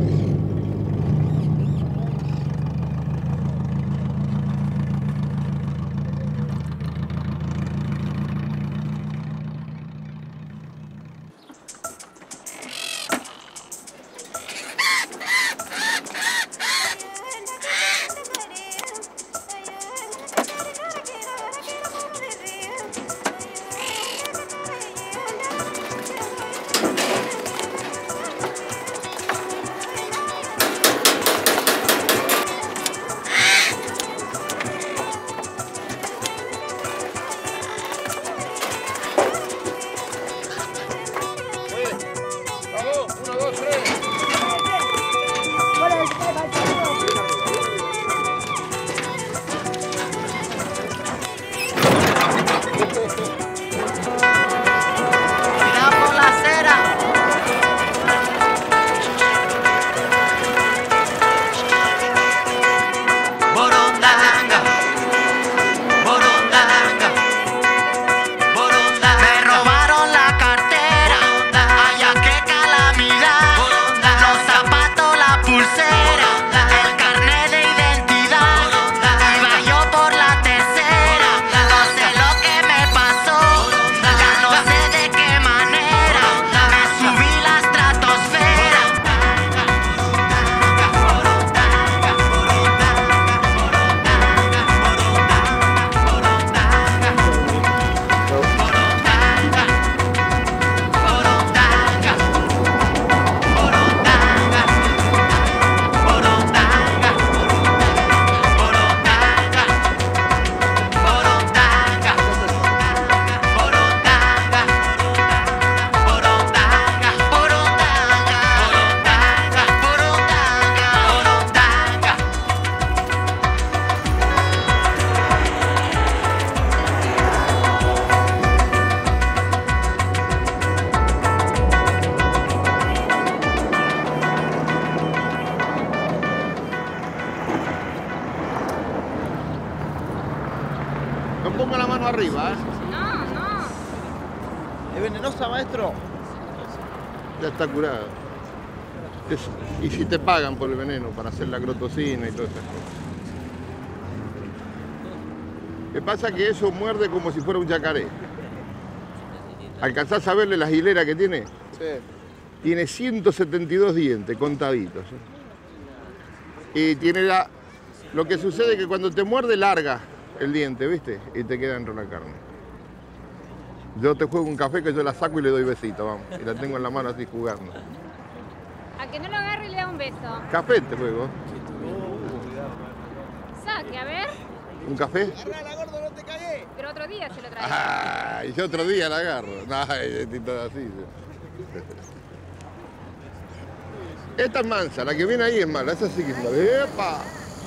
arriba, ¿eh? No, no. ¿Es venenosa, maestro? Ya está curada. Es- y si te pagan por el veneno para hacer la crotocina y todas esas cosas. Lo que pasa es que eso muerde como si fuera un yacaré. ¿Alcanzás a verle las hileras que tiene? Sí. Tiene ciento setenta y dos dientes contaditos. ¿eh? Y tiene la... Lo que sucede es que cuando te muerde larga el diente, ¿viste? Y te queda dentro de la carne. Yo te juego un café que yo la saco y le doy besito, vamos. Y la tengo en la mano así jugando. A que no lo agarre y le da un beso. Café te juego. Saque, a ver. ¿Un café? Pero otro día se lo trae. Ah, y yo otro día la agarro. Ay, todo así. Esta es mansa, la que viene ahí es mala, esa sí que es mala. ¡Epa!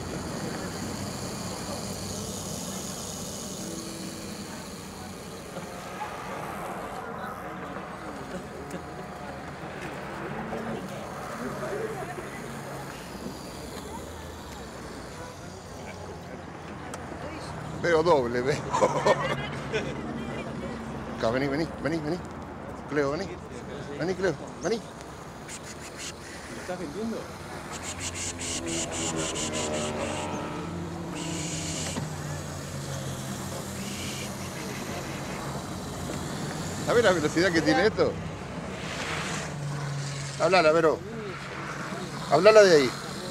Veo doble, veo. Acá, vení, vení, vení, vení. Cleo, vení. Vení, Cleo, vení. ¿Lo estás vendiendo? ¿Sabés la velocidad que tiene esto? Hablala, Vero. Hablala de ahí.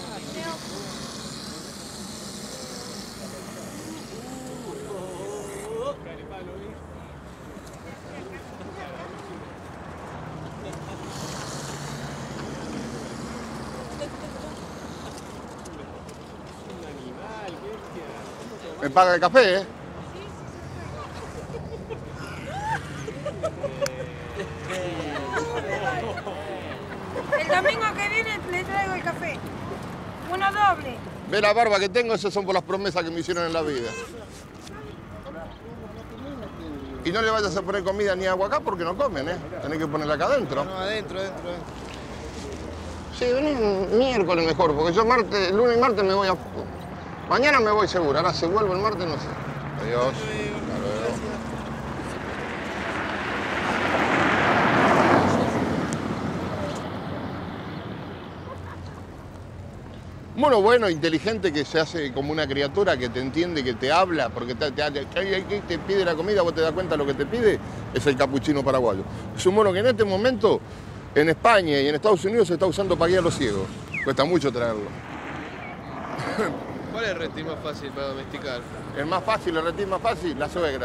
Me paga el café, ¿eh? El domingo que viene le traigo el café. Uno doble. Ve la barba que tengo, esas son por las promesas que me hicieron en la vida. Y no le vayas a poner comida ni agua acá porque no comen, ¿eh? Tenés que ponerla acá adentro. No, adentro, adentro, adentro. Sí, vení miércoles mejor, porque yo martes, lunes y martes me voy a... Mañana me voy seguro, ahora si vuelvo el martes no sé. Adiós. Hasta luego. Mono bueno, inteligente, que se hace como una criatura que te entiende, que te habla, porque te, te, te, te pide la comida, vos te das cuenta de lo que te pide, es el capuchino paraguayo. Es un mono que en este momento, en España y en Estados Unidos, se está usando para guiar a los ciegos. Cuesta mucho traerlo. ¿Cuál es el reptil más fácil para domesticar? El más fácil, el reptil más fácil, la suegra.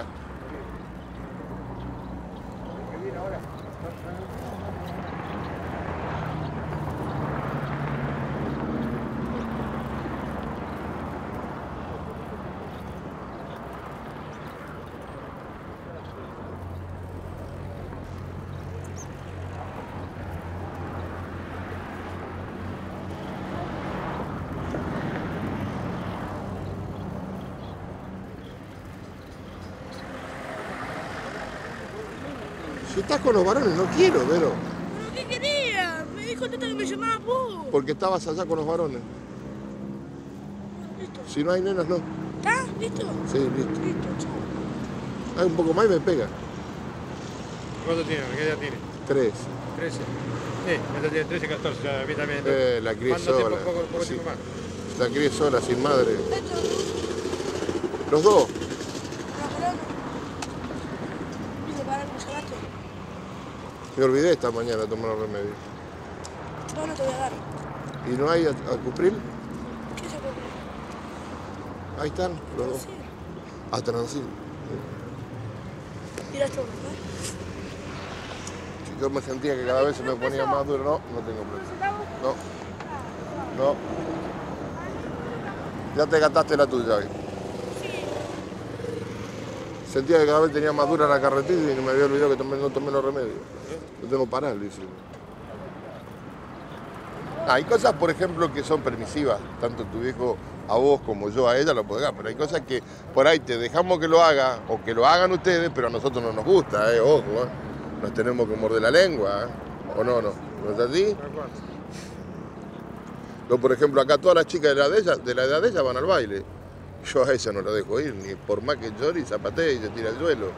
Si estás con los varones, no quiero, Vero. ¿Pero qué quería? Me dijo Tata que me llamaba vos. Porque estabas allá con los varones. Listo. Si no hay nenas, no. ¿Está? ¿Listo? Sí, listo. Listo, chao. Hay un poco más y me pega. ¿Cuánto tiene? ¿Qué edad tiene? Tres. trece. Sí, esta tiene trece, catorce, ya, a mí también. Eh, la crié ¿Cuánto tiempo, sola. poco, poco Sí. tiempo más? La crié sola, sin madre. Los dos. Vine para el musolato. Me olvidé esta mañana de tomar los remedios. No, no te voy a dar. ¿Y no hay a, a Cupril? ¿Qué se puede? Ahí están los dos. A Transil. Mira esto, ¿eh? Yo me sentía que cada vez se me ponía más duro. No, no tengo plata. No. No. Ya te gastaste la tuya hoy. Sentía que cada vez tenía más dura la carretilla y me había olvidado que tomé, no tomé los remedios. Yo tengo parálisis. Hay cosas, por ejemplo, que son permisivas. Tanto tu viejo a vos como yo a ella lo podrá. Pero hay cosas que por ahí te dejamos que lo haga o que lo hagan ustedes, pero a nosotros no nos gusta, ¿eh? Ojo, ¿eh? Nos tenemos que morder la lengua, ¿eh? ¿O no, no? ¿No es así? Yo, por ejemplo, acá todas las chicas de la, de ella, de la edad de ella van al baile. Yo a esa no la dejo ir, ni por más que llore y zapatee y se tira al suelo.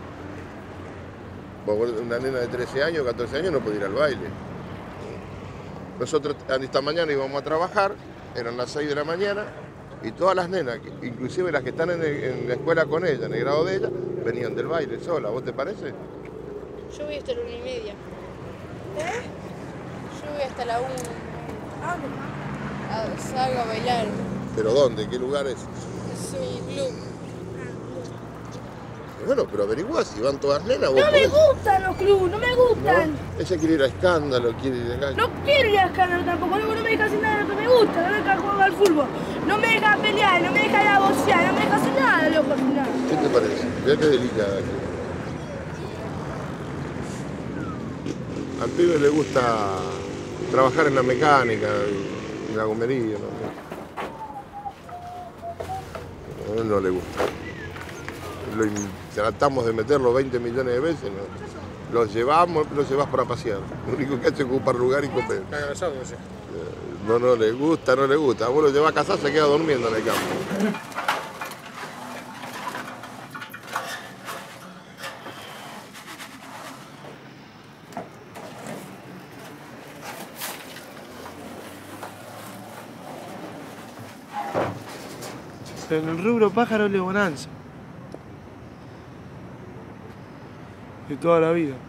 Una nena de trece años, catorce años no puede ir al baile. Nosotros esta mañana íbamos a trabajar, eran las seis de la mañana, y todas las nenas, inclusive las que están en, el, en la escuela con ella, en el grado de ella, venían del baile sola. ¿Vos te parece? Yo voy hasta la una y media. ¿Eh? Yo voy hasta la una. ¿A dónde? A, salgo a bailar. ¿Pero dónde? ¿Qué lugar es? Es un club. Bueno, pero averiguá si van todas nenas. No me gustan los clubes, no me gustan. ¿No? Ella quiere ir a Escándalo, quiere ir a... No quiero ir a Escándalo tampoco, no, no me deja hacer nada de lo que me gusta, no me deja jugar al fútbol, no me deja pelear, no me deja ir a boxear, no me deja hacer nada, loco, al final. ¿Qué te parece? Mirá qué delicada. Al pibe le gusta trabajar en la mecánica, en la gomería, ¿no? A él no le gusta. Lo tratamos de meterlo veinte millones de veces, ¿no? Los llevamos, los llevas para pasear. Lo único que hace es ocupar lugar y comer. No, no le gusta, no le gusta. Vos lo llevas a casa, se queda durmiendo en el campo. En el rubro pájaro le bonanza. De toda la vida.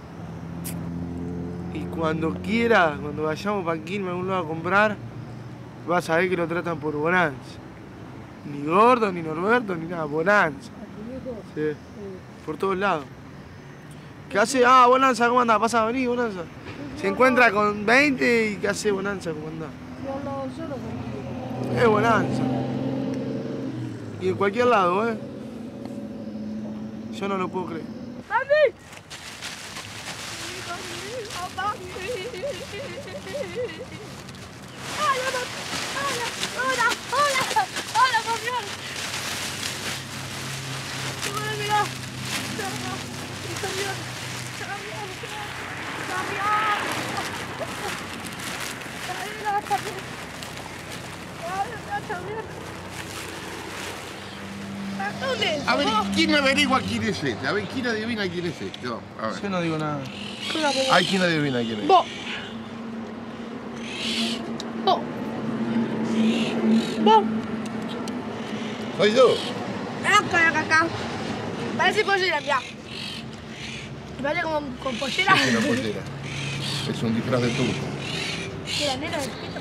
Y cuando quiera, cuando vayamos para Quilmes a algún lado a comprar, vas a ver que lo tratan por bonanza. Ni Gordo, ni Norberto, ni nada, bonanza. Sí. Por todos lados. ¿Qué hace? Ah, bonanza, ¿cómo andás? Pasa a venir, bonanza. Se encuentra con veinte y ¿qué hace bonanza? ¿Cómo andás? Es bonanza. Y en cualquier lado, ¿eh? Yo no lo puedo creer. ¡Mami! ¡Hola, hola, hola, hola, hola, campeón! ¡Mira! ¡Campeón! ¡Campeón! ¡Campeón! ¡Campeón! ¿Dónde? A ver, ¿quién me averigua quién es este? A ver, ¿quién adivina quién es este? No, a ver. Yo no digo nada. Hay quien adivina quién es. Vos. Vos. Vos. Soy yo. Acá, acá, acá. Parece pollera, mirá. Parece como con pollera. Es una pollera. Es un disfraz de turco. ¿Qué la nena de chiquita?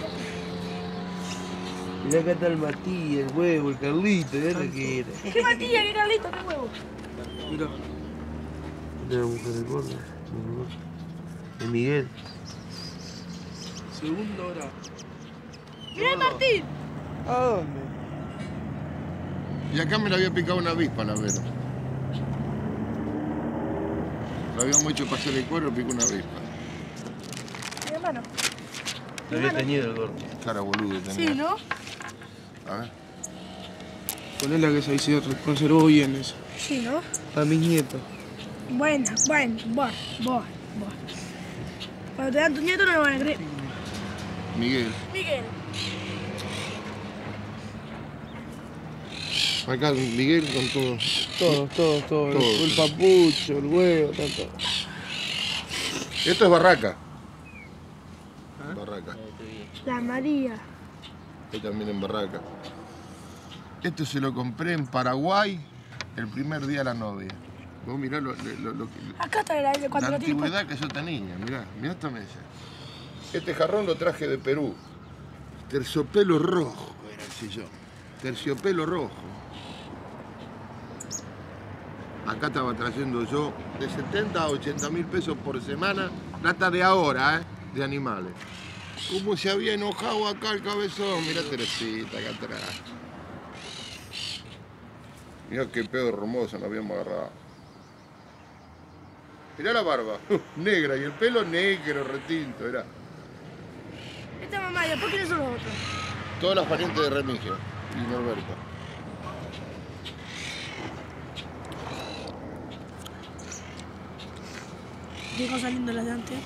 Mirá acá está el Matías, el huevo, el Carlito, ya te quiere. ¿Qué Matías? ¿Qué Carlito? ¿Qué huevo? Mira. De la mujer del gordo. De Miguel. Segunda hora. ¡Mirá el Martín! ¿A dónde? Y acá me la había picado una avispa, la vera. Lo habíamos hecho pasar el cuero, picó una avispa. Mi hermano. Lo había teñido el gordo. Cara boludo tenía. Sí, ¿no? A ver. Ponela que se, se conservó bien eso. Sí, ¿no? Para mis nietos. Bueno, bueno, bueno, bueno, bueno. Cuando te dan tus nietos no me van a creer. Miguel. Miguel. Acá Miguel con todo. Todos, todos, todos. Todo. El, el papucho, el huevo, tanto. Esto es Barraca. ¿Ah? Barraca. La María. Ahí también en Barraca. Esto se lo compré en Paraguay el primer día de la novia. Vos mirá lo, lo, lo, que, Acá está el aire cuando la lo tiene. antigüedad que yo tenía, mirá, mirá esta mesa. Este jarrón lo traje de Perú. Terciopelo rojo era el sillón. Terciopelo rojo. Acá estaba trayendo yo de setenta a ochenta mil pesos por semana, plata de ahora, ¿eh? De animales. ¿Cómo se había enojado acá el cabezón? Mirá Teresita acá atrás. Mirá qué pedo hermoso nos habíamos agarrado. Mirá la barba, negra, y el pelo negro, retinto, era. Esta mamá, ¿y después quiénes son los otros? Todas las parientes de Remigio y Norberto. Qué cosa linda la de antes.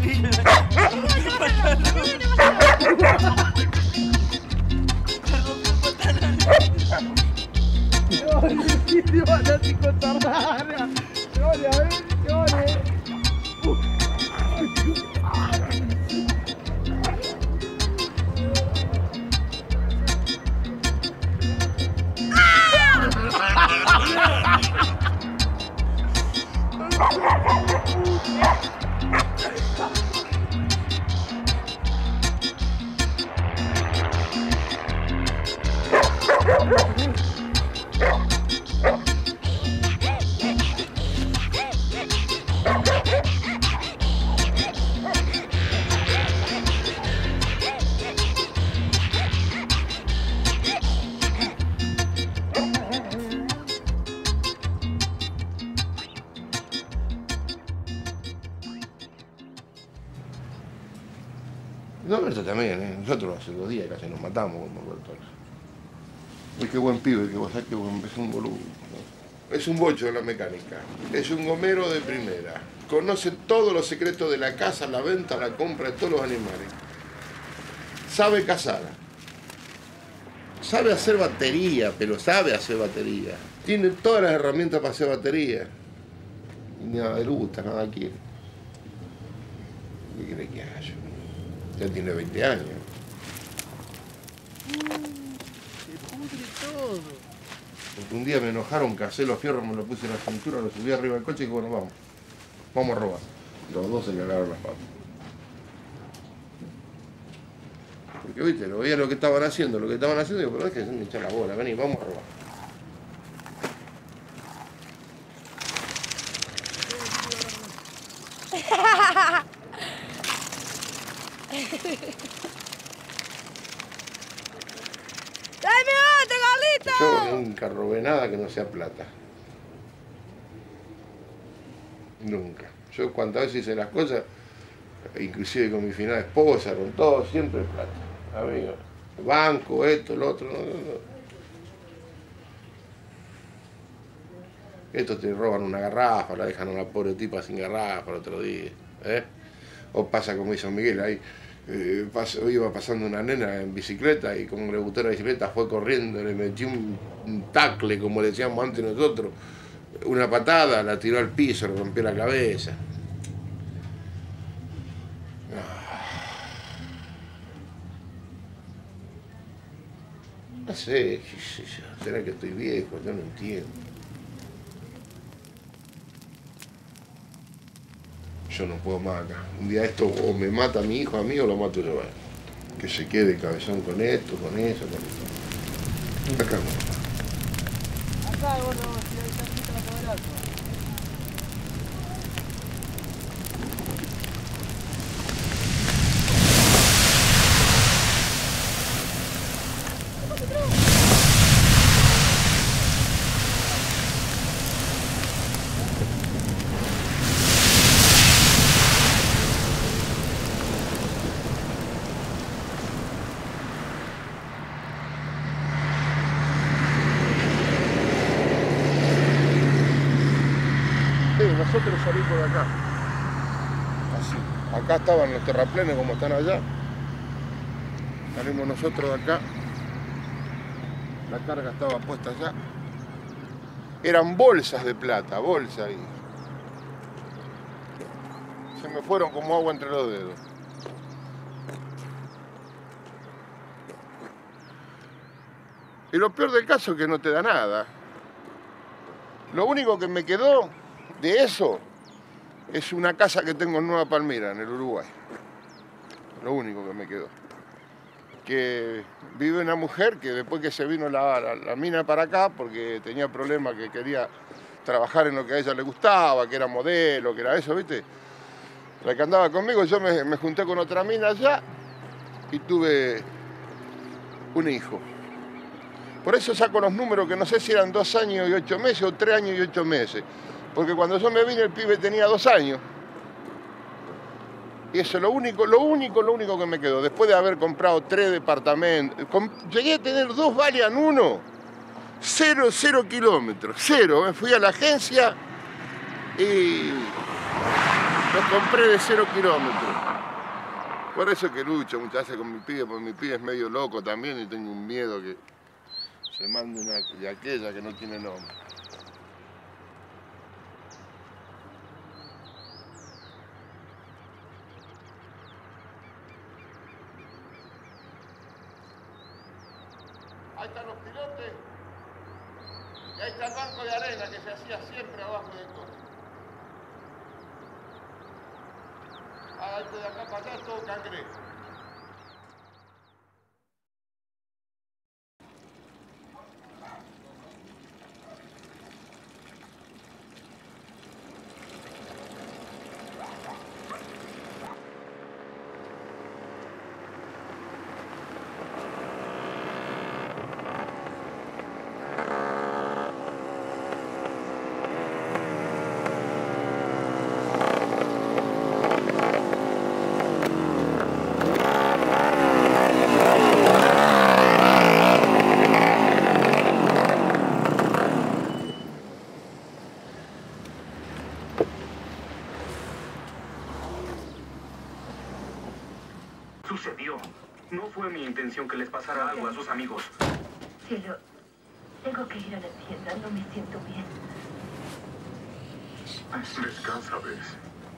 Roberto también, ¿eh? Nosotros hace dos días casi nos matamos con Roberto. Uy, qué buen pibe, que vos sabés que es un boludo. Es un bocho de la mecánica, es un gomero de primera. Conoce todos los secretos de la caza, la venta, la compra de todos los animales. Sabe cazar. Sabe hacer batería, pero sabe hacer batería. Tiene todas las herramientas para hacer batería. Y nada le gusta, nada quiere. ¿Qué quiere que haga yo? Ya tiene veinte años. Se pudre todo. Porque un día me enojaron, casé los fierros, me los puse en la cintura, los subí arriba del coche y dije, bueno, vamos. Vamos a robar. Los dos se cagaron las patas. Porque, viste, lo veía lo que estaban haciendo, lo que estaban haciendo, y digo, pero es que se me echar la bola, vení, vamos a robar. ¡Dame otro, Carlito! Yo nunca robé nada que no sea plata. Nunca. Yo cuantas veces hice las cosas, inclusive con mi final esposa, con todo, siempre plata. Amigo, banco, esto, lo otro, no, no, no. Estos te roban una garrafa, la dejan a una pobre tipa sin garrafa el otro día. ¿eh? O pasa como hizo Miguel ahí. Eh, pasó, iba pasando una nena en bicicleta y como le gustó la bicicleta fue corriendo, le metió un, un tacle, como le decíamos antes nosotros, una patada, la tiró al piso, le rompió la cabeza. No sé, será que estoy viejo, yo no entiendo. Yo no puedo más acá. Un día esto o me mata a mi hijo a mí o lo mato yo a él. Que se quede cabezón con esto, con eso, con esto. Acá no. Acá, bueno, si hay tantito la cuadrado. Nosotros salimos de acá. Así. Acá estaban los terraplenes como están allá. Salimos nosotros de acá. La carga estaba puesta allá. Eran bolsas de plata, bolsas. Y se me fueron como agua entre los dedos. Y lo peor del caso es que no te da nada. Lo único que me quedó de eso es una casa que tengo en Nueva Palmira, en el Uruguay. Lo único que me quedó. Que vive una mujer que después que se vino la, la, la mina para acá, porque tenía problemas, que quería trabajar en lo que a ella le gustaba, que era modelo, que era eso, ¿viste? La que andaba conmigo, yo me, me junté con otra mina allá y tuve un hijo. Por eso saco los números, que no sé si eran dos años y ocho meses o tres años y ocho meses. Porque cuando yo me vine el pibe tenía dos años. Y eso es lo único, lo único, lo único que me quedó. Después de haber comprado tres departamentos. Llegué a tener dos Valiant uno. Cero, cero kilómetros. Cero. Me fui a la agencia y Los compré de cero kilómetros. Por eso que lucho muchas veces con mi pibe, porque mi pibe es medio loco también y tengo un miedo que se mande una de aquella que no tiene nombre. Ahí están los pilotes y ahí está el banco de arena que se hacía siempre abajo del coche. Ah, esto de acá para allá es todo cangrejo. Sucedió. No fue mi intención que les pasara algo a sus amigos. Cielo, tengo que ir a la tienda, no me siento bien. Descansa, Bess.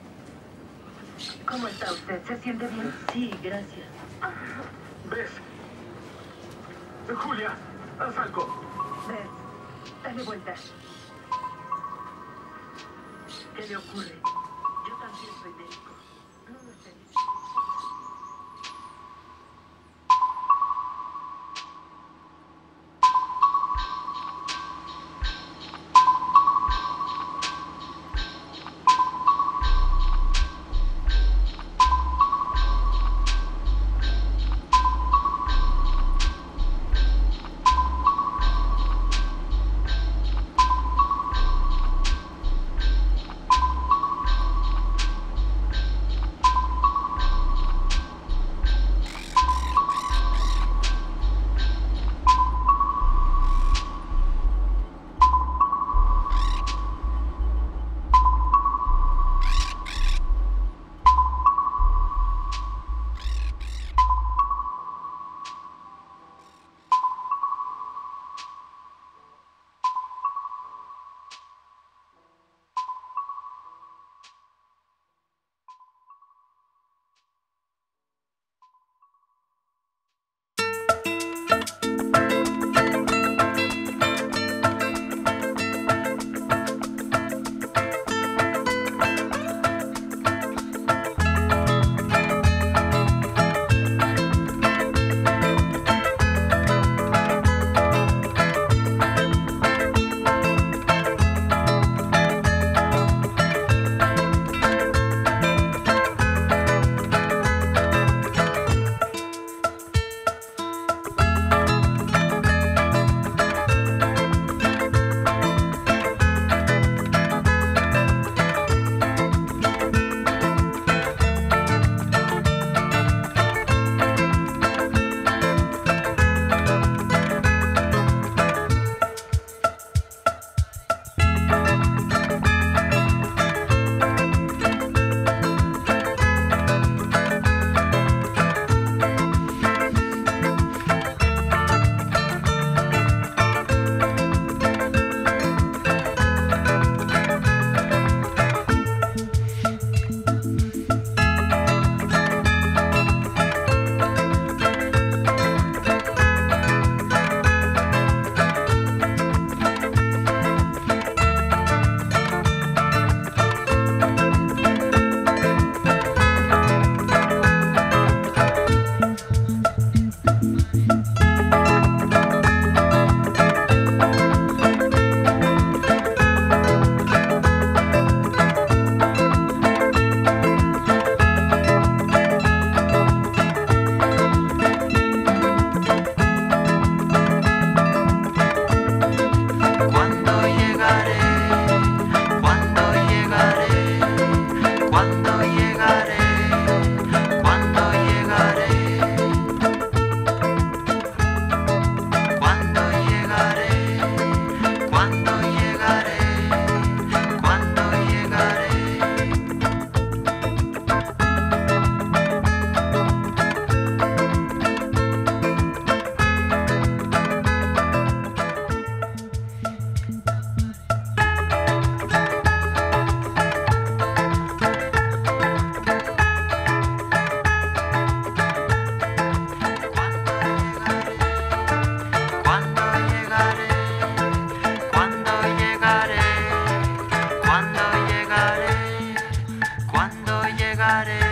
¿Cómo está usted? ¿Se siente bien? Sí, gracias. Bess. Julia, haz algo. Bess, dale vuelta. ¿Qué le ocurre? Yo también soy médico. No lo sé. Cuando llegaré